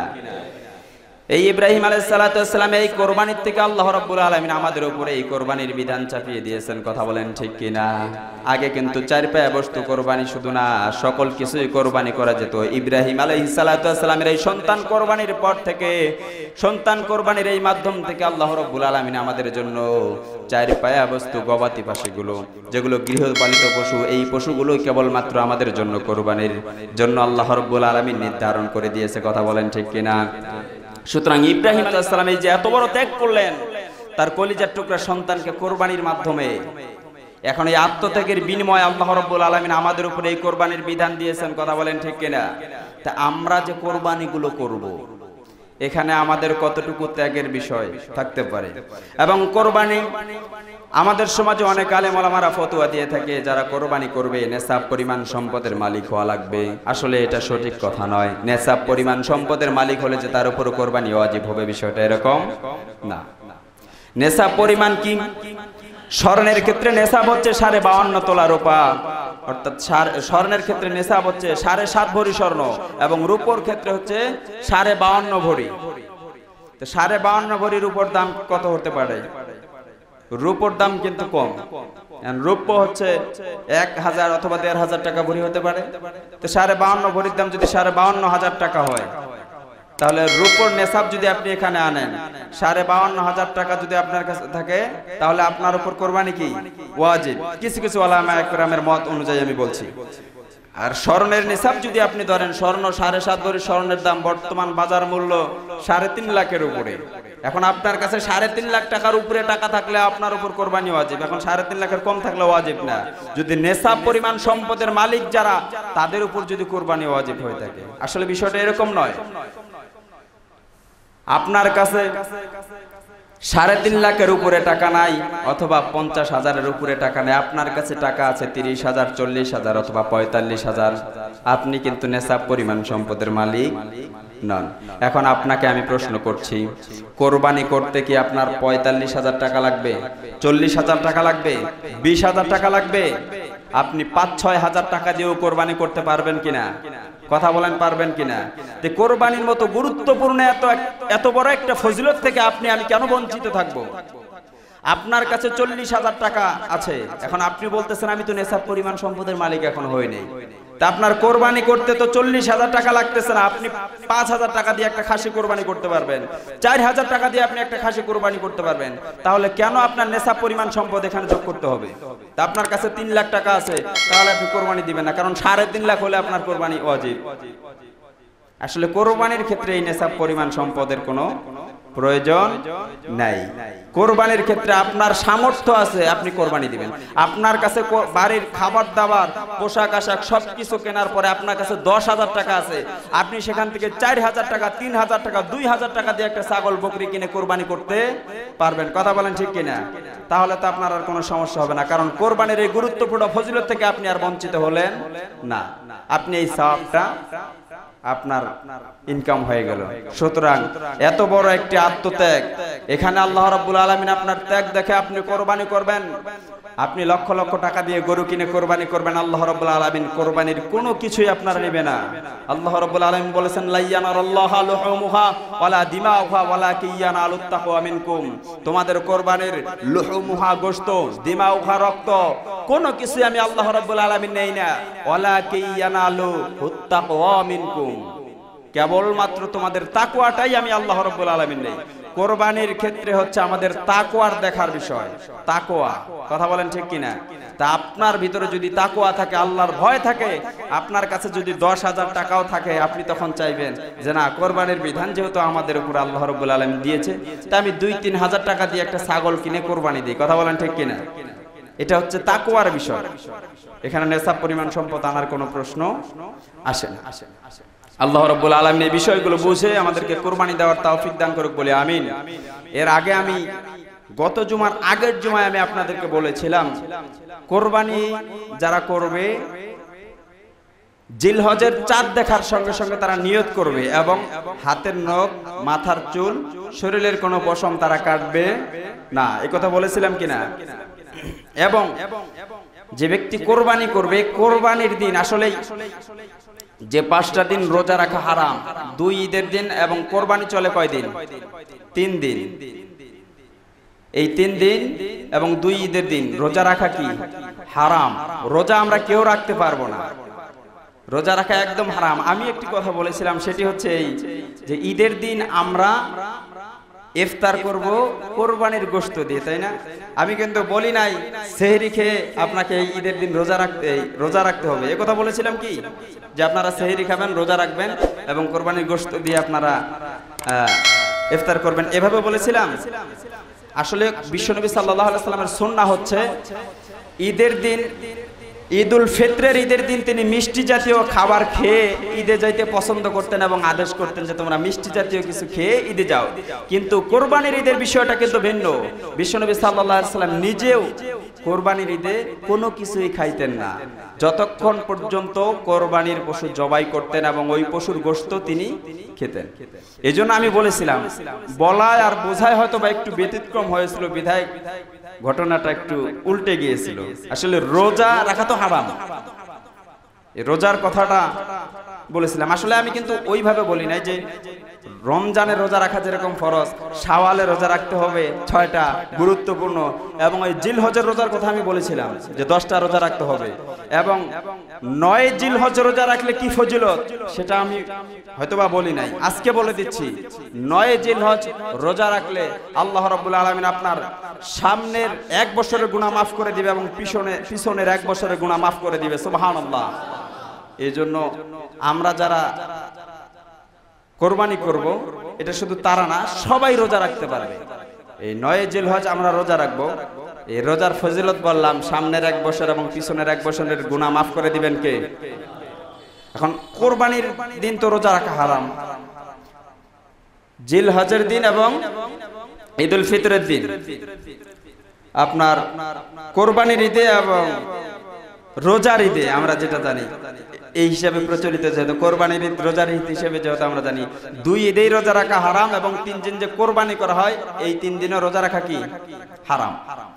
Speaker 1: এই ইব্রাহিম আলাইহিস সালাতু ওয়াস সালাম এই কোরবানির থেকে আল্লাহ রাব্বুল আলামিন আমাদের উপরে এই কোরবানির বিধান চাপিয়ে দিয়েছেন। কথা বলেন ঠিক কিনা? আগে কিন্তু চার পায়া বস্তু কোরবানি শুধু না, সকল কিছুই কোরবানি করা যেত। ইব্রাহিম আলাইহিস সালাতু ওয়াস সালামের এই সন্তান কোরবানির পর থেকে, সন্তান কোরবানির এই মাধ্যম থেকে আল্লাহ রাব্বুল আলামিন আমাদের জন্য চার পায়া বস্তু, গবাদি পশুগুলো যেগুলো গৃহপালিত পশু, এই পশুগুলো কেবলমাত্র আমাদের জন্য কোরবানির জন্য আল্লাহ রাব্বুল আলামিন নির্ধারণ করে দিয়েছে। কথা বলেন ঠিক কিনা? সুতরাং ইব্রাহিম আলাইহিস সালাম এই যে এত বড় ত্যাগ করলেন তার কলিজার টুকরা সন্তানকে কোরবানির মাধ্যমে, এখন এই আত্মত্যাগের বিনিময়ে আল্লাহ রাব্বুল আলামিন আমাদের উপরে এই কোরবানির বিধান দিয়েছেন। কথা বলেন ঠিক কিনা? তা আমরা যে কোরবানিগুলো করব, এখানে আমাদের কতটুকু ত্যাগের বিষয় থাকতে পারে। এবং কোরবানি আমাদের সমাজে অনেক আলেম ওলামারা ফতোয়া দিয়ে থাকে, যারা কোরবানি করবে নেসাব পরিমাণ সম্পদের মালিক হওয়া লাগবে। আসলে এটা সঠিক কথা নয়। নেসাব পরিমাণ সম্পদের মালিক হলে যে তার উপর কোরবানি ওয়াজিব হবে, বিষয়টা এরকম না। নেসাব পরিমাণ কি? স্বর্ণের ক্ষেত্রে নেসাব হচ্ছে সাড়ে বাউন্ন তোলা রূপা, অর্থাৎ স্বর্ণের ক্ষেত্রে নেশাব হচ্ছে সাড়ে সাত ভরি স্বর্ণ এবং রূপোর ক্ষেত্রে হচ্ছে সাড়ে বাউন্ন ভরি। তো সাড়ে বাউন্ন ভরির উপর দাম কত হতে পারে? রূপোর দাম কিন্তু কম, রূপ্য হচ্ছে এক হাজার অথবা দেড় হাজার টাকা ভরি হতে পারে। তো সাড়ে বাউন্ন ভরির দাম যদি সাড়ে বাউন্ন হাজার টাকা হয়, তাহলে রূপোর নেশাব যদি আপনি এখানে আনেন, সাড়ে বাউন্ন হাজার টাকা যদি আপনার কাছে থাকে, তাহলে আপনার উপর কোরবানি কি ওয়াজিব। কিছু কিছু উলামায়ে কেরামের মত অনুযায়ী আমি বলছি। আর স্বর্ণের নিসাব যদি আপনি ধরেন, স্বর্ণ সাড়ে সাত ভরি স্বর্ণের দাম বর্তমান বাজার মূল্য সাড়ে তিন লাখের উপরে। এখন আপনার কাছে সাড়ে তিন লাখ টাকার উপরে টাকা থাকলে আপনার উপর কোরবানি ওয়াজিব। এখন সাড়ে তিন লাখের কম থাকলে ওয়াজিব না। যদি নেশাব পরিমাণ সম্পদের মালিক যারা, তাদের উপর যদি কোরবানি ওয়াজিব হয়ে থাকে। আসলে বিষয়টা এরকম নয়। আপনার কাছে সাড়ে তিন লাখের উপরে টাকা নাই অথবা পঞ্চাশ হাজারের উপরে টাকা নেই, আপনার কাছে টাকা আছে তিরিশ হাজার, চল্লিশ হাজার অথবা পঁয়তাল্লিশ হাজার, আপনি কিন্তু নেশাব পরিমাণ সম্পদের মালিক নন। এখন আপনাকে আমি প্রশ্ন করছি, কোরবানি করতে কি আপনার পঁয়তাল্লিশ হাজার টাকা লাগবে, চল্লিশ হাজার টাকা লাগবে, বিশ হাজার টাকা লাগবে? আপনি পাঁচ ছয় হাজার টাকা দিয়েও কোরবানি করতে পারবেন কিনা? কথা বলেন, পারবেন কিনা? যে কোরবানির মতো গুরুত্বপূর্ণ এত এত বড় একটা ফজিলত থেকে আপনি আমি কেন বঞ্চিত থাকবো? আপনার কাছে চল্লিশ হাজার টাকা আছে, এখন আপনি বলতেছেন আমি তো নেশাব পরিমাণ সম্পদের মালিক এখন হইনি, তা আপনার কোরবানি করতে তো চল্লিশ হাজার টাকা লাগতেছে না। আপনি পাঁচ হাজার টাকা দিয়ে একটা খাসি কোরবানি করতে পারবেন, চার হাজার টাকা দিয়ে আপনি একটা খাসি কোরবানি করতে পারবেন। তাহলে কেন আপনার নেশাব পরিমাণ সম্পদ এখানে যোগ করতে হবে? তা আপনার কাছে তিন লাখ টাকা আছে, তাহলে আপনি কোরবানি দিবেন না, কারণ সাড়ে তিন লাখ হলে আপনার কোরবানি ওয়াজিব। আসলে কোরবানির ক্ষেত্রে এই নেশাব পরিমাণ সম্পদের কোনো প্রয়োজন নাই। কোরবানির ক্ষেত্রে আপনার সামর্থ্য আছে, আপনি কোরবানি দিবেন। আপনার কাছে বাড়ির খাবার দাবার, পোশাক আশাক সবকিছু কেনার পরে আপনার কাছে দশ হাজার টাকা আছে, আপনি সেখান থেকে চার হাজার টাকা, তিন হাজার টাকা, দুই হাজার টাকা দিয়ে একটা ছাগল বকরি কিনে কোরবানি করতে পারবেন। কথা বলেন ঠিক কিনা? তাহলে তো আপনার আর কোনো সমস্যা হবে না, কারণ কোরবানির এই গুরুত্বপূর্ণ ফজিলত থেকে আপনি আর বঞ্চিত হলেন না। আপনি এই সওয়াবটা আপনার ইনকাম হয়ে গেল। সুতরাং এত বড় একটি আত্মত্যাগ, এখানে আল্লাহ রাব্বুল আলামিন আপনার ত্যাগ দেখে আপনি কোরবানি করবেন। আপনি লক্ষ লক্ষ টাকা দিয়ে গরু কিনে কোরবানি করবেন, আল্লাহ রাব্বুল আলামিন কোরবানির কোনো কিছুই আপনার নেবে না। আল্লাহ রাব্বুল আলামিন বলেছেন, লা ইয়ানারুল্লাহু লুহুমুহা ওয়ালা দিমাউহা ওয়ালাকিন ইয়ানালুত তাকওয়া মিনকুম। তোমাদের কোরবানির লুহুমুহা গোশত, দিমাউহা রক্ত, কোনো কিছু আমি আল্লাহ রাব্বুল আলামিন নেই না। ওয়ালাকিন ইয়ানালুত তাকওয়া মিনকুম, কেবলমাত্র তোমাদের তাকওয়াটাই আমি আল্লাহ রাব্বুল আলামিন নেই। কোরবানির ক্ষেত্রে হচ্ছে আমাদের তাকওয়ার দেখার বিষয়, তাকওয়া। কথা বলেন ঠিক কিনা? তা আপনার ভিতরে যদি তাকওয়া থাকে, আল্লাহর ভয় থাকে, আপনার কাছে যদি দশ হাজার টাকাও থাকে, আপনি তখন চাইবেন যে না, কোরবানির বিধান যেহেতু আমাদের উপর আল্লাহ রাব্বুল আলামিন দিয়েছে, তা আমি দুই তিন হাজার টাকা দিয়ে একটা ছাগল কিনে কোরবানি দিই। কথা বলেন ঠিক কিনা? এটা হচ্ছে তাকওয়ার বিষয়। এখানে নেশাব পরিমাণ সম্পদ আনার কোনো প্রশ্ন আসে না। আল্লাহ রাব্বুল আলামিন এই বিষয়গুলো বুঝে আমাদেরকে কোরবানি দেওয়ার তৌফিক দান করুক বলে আমিন। এর আগে আমি গত জুমার আগের জুমায় আমি আপনাদেরকে বলেছিলাম, কোরবানি যারা করবে জিলহজের চাঁদ দেখার সঙ্গে সঙ্গে তারা নিয়ত করবে এবং হাতের নখ, মাথার চুল, শরীরের কোনো পশম তারা কাটবে না। এই কথা বলেছিলাম কিনা? এবং যে ব্যক্তি কোরবানি করবে, কোরবানির দিন আসলে যে পাঁচটা দিন রোজা রাখা হারাম, দুই ঈদের দিন এবং কোরবানি চলে কয় দিন? তিন দিন। এই তিন দিন এবং দুই ঈদের দিন রোজা রাখা কি হারাম। রোজা আমরা কেউ রাখতে পারবো না, রোজা রাখা একদম হারাম। আমি একটি কথা বলেছিলাম, সেটি হচ্ছে এই যে ঈদের দিন আমরা ইফতার করব কোরবানির গোশত দিয়ে, তাই না? আমি কিন্তু বলি নাই সেহরি খেয়ে আপনাকে এই ঈদের দিন রোজা রাখতে রোজা রাখতে হবে। এই কথা বলেছিলাম কি, যে আপনারা সেহরি খাবেন, রোজা রাখবেন এবং কোরবানির গোশত দিয়ে আপনারা ইফতার করবেন, এভাবে বলেছিলাম। আসলে বিশ্বনবী সাল্লাল্লাহু আলাইহি সাল্লামের সুন্নাহ হচ্ছে ঈদের দিন, ঈদুল ফিতরের ঈদের দিন তিনি মিষ্টি জাতীয় খাবার খেয়ে ঈদে যাইতে পছন্দ করতেন এবং আদেশ করতেন যে তোমরা মিষ্টি জাতীয় কিছু খেয়ে ঈদে যাও। কিন্তু কোরবানির ঈদের বিষয়টা কিন্তু ভিন্ন। বিশ্বনবী সাল্লাল্লাহু আলাইহি সাল্লাম নিজেও কোরবানির ঈদে কোনো কিছুই খাইতেন না, যতক্ষণ পর্যন্ত কোরবানির পশু জবাই করতেন এবং ওই পশুর গোশত তিনি খেতেন। এজন্য আমি বলেছিলাম, বলায় আর বোঝায় হয়তো বা একটু ব্যতিক্রম হয়েছিল, বিধায় ঘটনাটা একটু উল্টে গিয়েছিল। আসলে রোজা রাখা তো হারাম, এই রোজার কথাটা বলেছিলাম। আসলে আমি কিন্তু ওইভাবে বলি নাই যে রমজানের রোজা রাখা যেরকম ফরজ, শাওয়ালে রোজা রাখতে হবে ছয়টা গুরুত্বপূর্ণ, এবং ওই জিলহজের রোজার কথা আমি বলেছিলাম যে দশটা রোজা রাখতে হবে, এবং নয় জিলহজ রোজা রাখলে কি ফজিলত সেটা আমি হয়তোবা বলি নাই, আজকে বলে দিচ্ছি। নয় জিলহজ রোজা রাখলে আল্লাহ রাব্বুল আলামিন আপনার সামনের এক বছরের গুনাহ মাফ করে দিবে এবং পিছনে পিছনের এক বছরের গুনাহ মাফ করে দিবে। সুবহানাল্লাহ। এই জন্য আমরা যারা কোরবানি করব, এটা শুধু তারা না, সবাই রোজা রাখতে পারবে। এই নয় জিলহজ আমরা রোজা রাখবো। এই রোজার ফজিলত বললাম, সামনের এক বছর এবং পিছনের এক বছরের গুনাহ মাফ করে দিবেন কে? এখন কোরবানির দিন তো রোজা রাখা হারাম, জিলহজের দিন এবং ঈদুল ফিতরের দিন, আপনার কোরবানির ঈদে এবং রোজার ঈদে আমরা যেটা জানি এই হিসাবে প্রচলিত, যেহেতু কোরবানির ঈদ রোজার ঈদ হিসেবে যেহেতু আমরা জানি, দুই ঈদেই রোজা রাখা হারাম, এবং তিন দিন যে কোরবানি করা হয় এই তিন দিনে রোজা রাখা কি হারাম।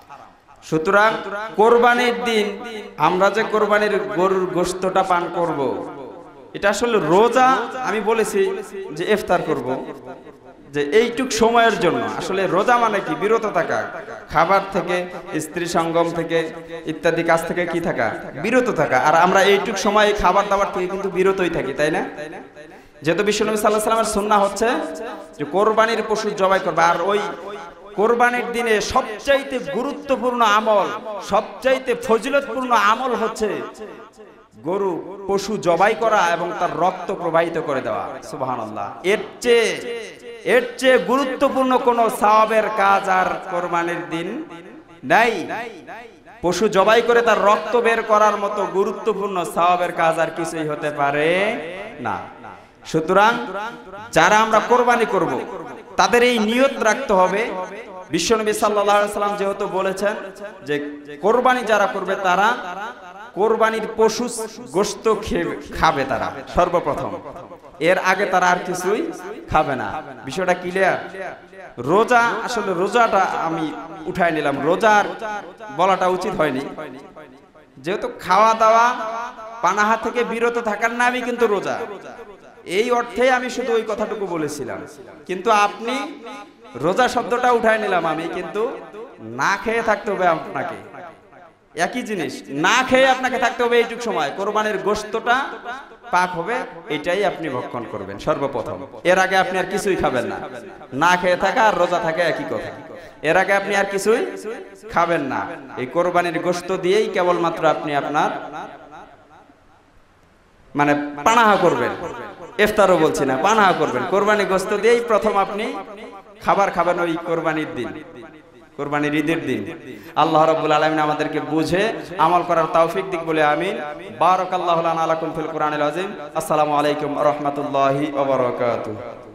Speaker 1: সুতরাং কোরবানির দিন আমরা যে কোরবানির গরুর গোশতটা পান করব, এটা আসলে রোজা আমি বলেছি যে ইফতার করব, যে এইটুক সময়ের জন্য। আসলে রোজা মানে কি? বিরত থাকা, খাবার থেকে, স্ত্রী সঙ্গম থেকে, ইত্যাদি কাজ থেকে কি থাকা? বিরত থাকা। আর আমরা এইটুক সময় খাবার দাবার থেকে কিন্তু বিরতই থাকি, তাই না? যেহেতু বিশ্বনবী সাল্লাল্লাহু আলাইহি ওয়াসাল্লামের সুন্নাহ হচ্ছে যে কোরবানির পশু জবাই করবে, আর ওই কোরবানির দিনে সবচাইতে গুরুত্বপূর্ণ আমল, সবচাইতে ফজিলতপূর্ণ আমল হচ্ছে গরু পশু জবাই করা এবং তার রক্ত প্রবাহিত করে দেওয়া। সুবহানাল্লাহ। এর চেয়ে এর চেয়ে গুরুত্বপূর্ণ কোন সওয়াবের কাজ আর কোরবানির দিন নাই। পশু জবাই করে তার রক্ত বের করার মতো গুরুত্বপূর্ণ সওয়াবের কাজ আর কিছুই হতে পারে না। সুতরাং যারা আমরা কোরবানি করব, তাদের এই নিয়ত রাখতে হবে। বিশ্বনবী সাল্লাল্লাহু আলাইহি ওয়াসাল্লাম যেহেতু বলেছেন যে কোরবানি যারা করবে তারা কোরবানির পশু গোশত খাবে, তারা সর্বপ্রথম, এর আগে তারা আর কিছুই খাবে না। বিষয়টা ক্লিয়ার? রোজা, আসলে রোজাটা আমি উঠায় নিলাম, রোজার বলাটা উচিত হয়নি, যেহেতু খাওয়া দাওয়া পানাহা থেকে বিরত থাকার নামই কিন্তু রোজা, এই অর্থে আমি শুধু ওই কথাটুকু বলেছিলাম। কিন্তু আপনি রোজা শব্দটা উঠায় নিলাম আমি, কিন্তু না খেয়ে থাকতে হবে আপনাকে, একই জিনিস, না খেয়ে আপনাকে থাকতে হবে এইটুক সময়। কোরবানির গোশতটা পাক হবে, এটাই আপনি ভক্ষণ করবেন সর্বপ্রথম। এর আগে আপনি আর কিছুই খাবেন না। না খেয়ে থাকা আর রোজা থাকা একই কথা। এর আগে আপনি আর কিছুই খাবেন না। এই কোরবানির গোশত দিয়েই কেবলমাত্র আপনি আপনার মানে পানাহা করবেন, ইফতারও বলছি না, পানাহা করবেন। কোরবানির গোশত দিয়েই প্রথম আপনি খাবার খাবেন ওই কোরবানির দিন, কোরবানির ঈদের দিন। আল্লাহ রাব্বুল আলামিন আমাদেরকে বুঝে আমল করার তৌফিক দিক বলে আমিন। বারাকাল্লাহু লানা লাকুম ফিল কুরআনিল আযীম। আসসালামু আলাইকুম ওয়া রাহমাতুল্লাহি ওয়া বারাকাতুহু।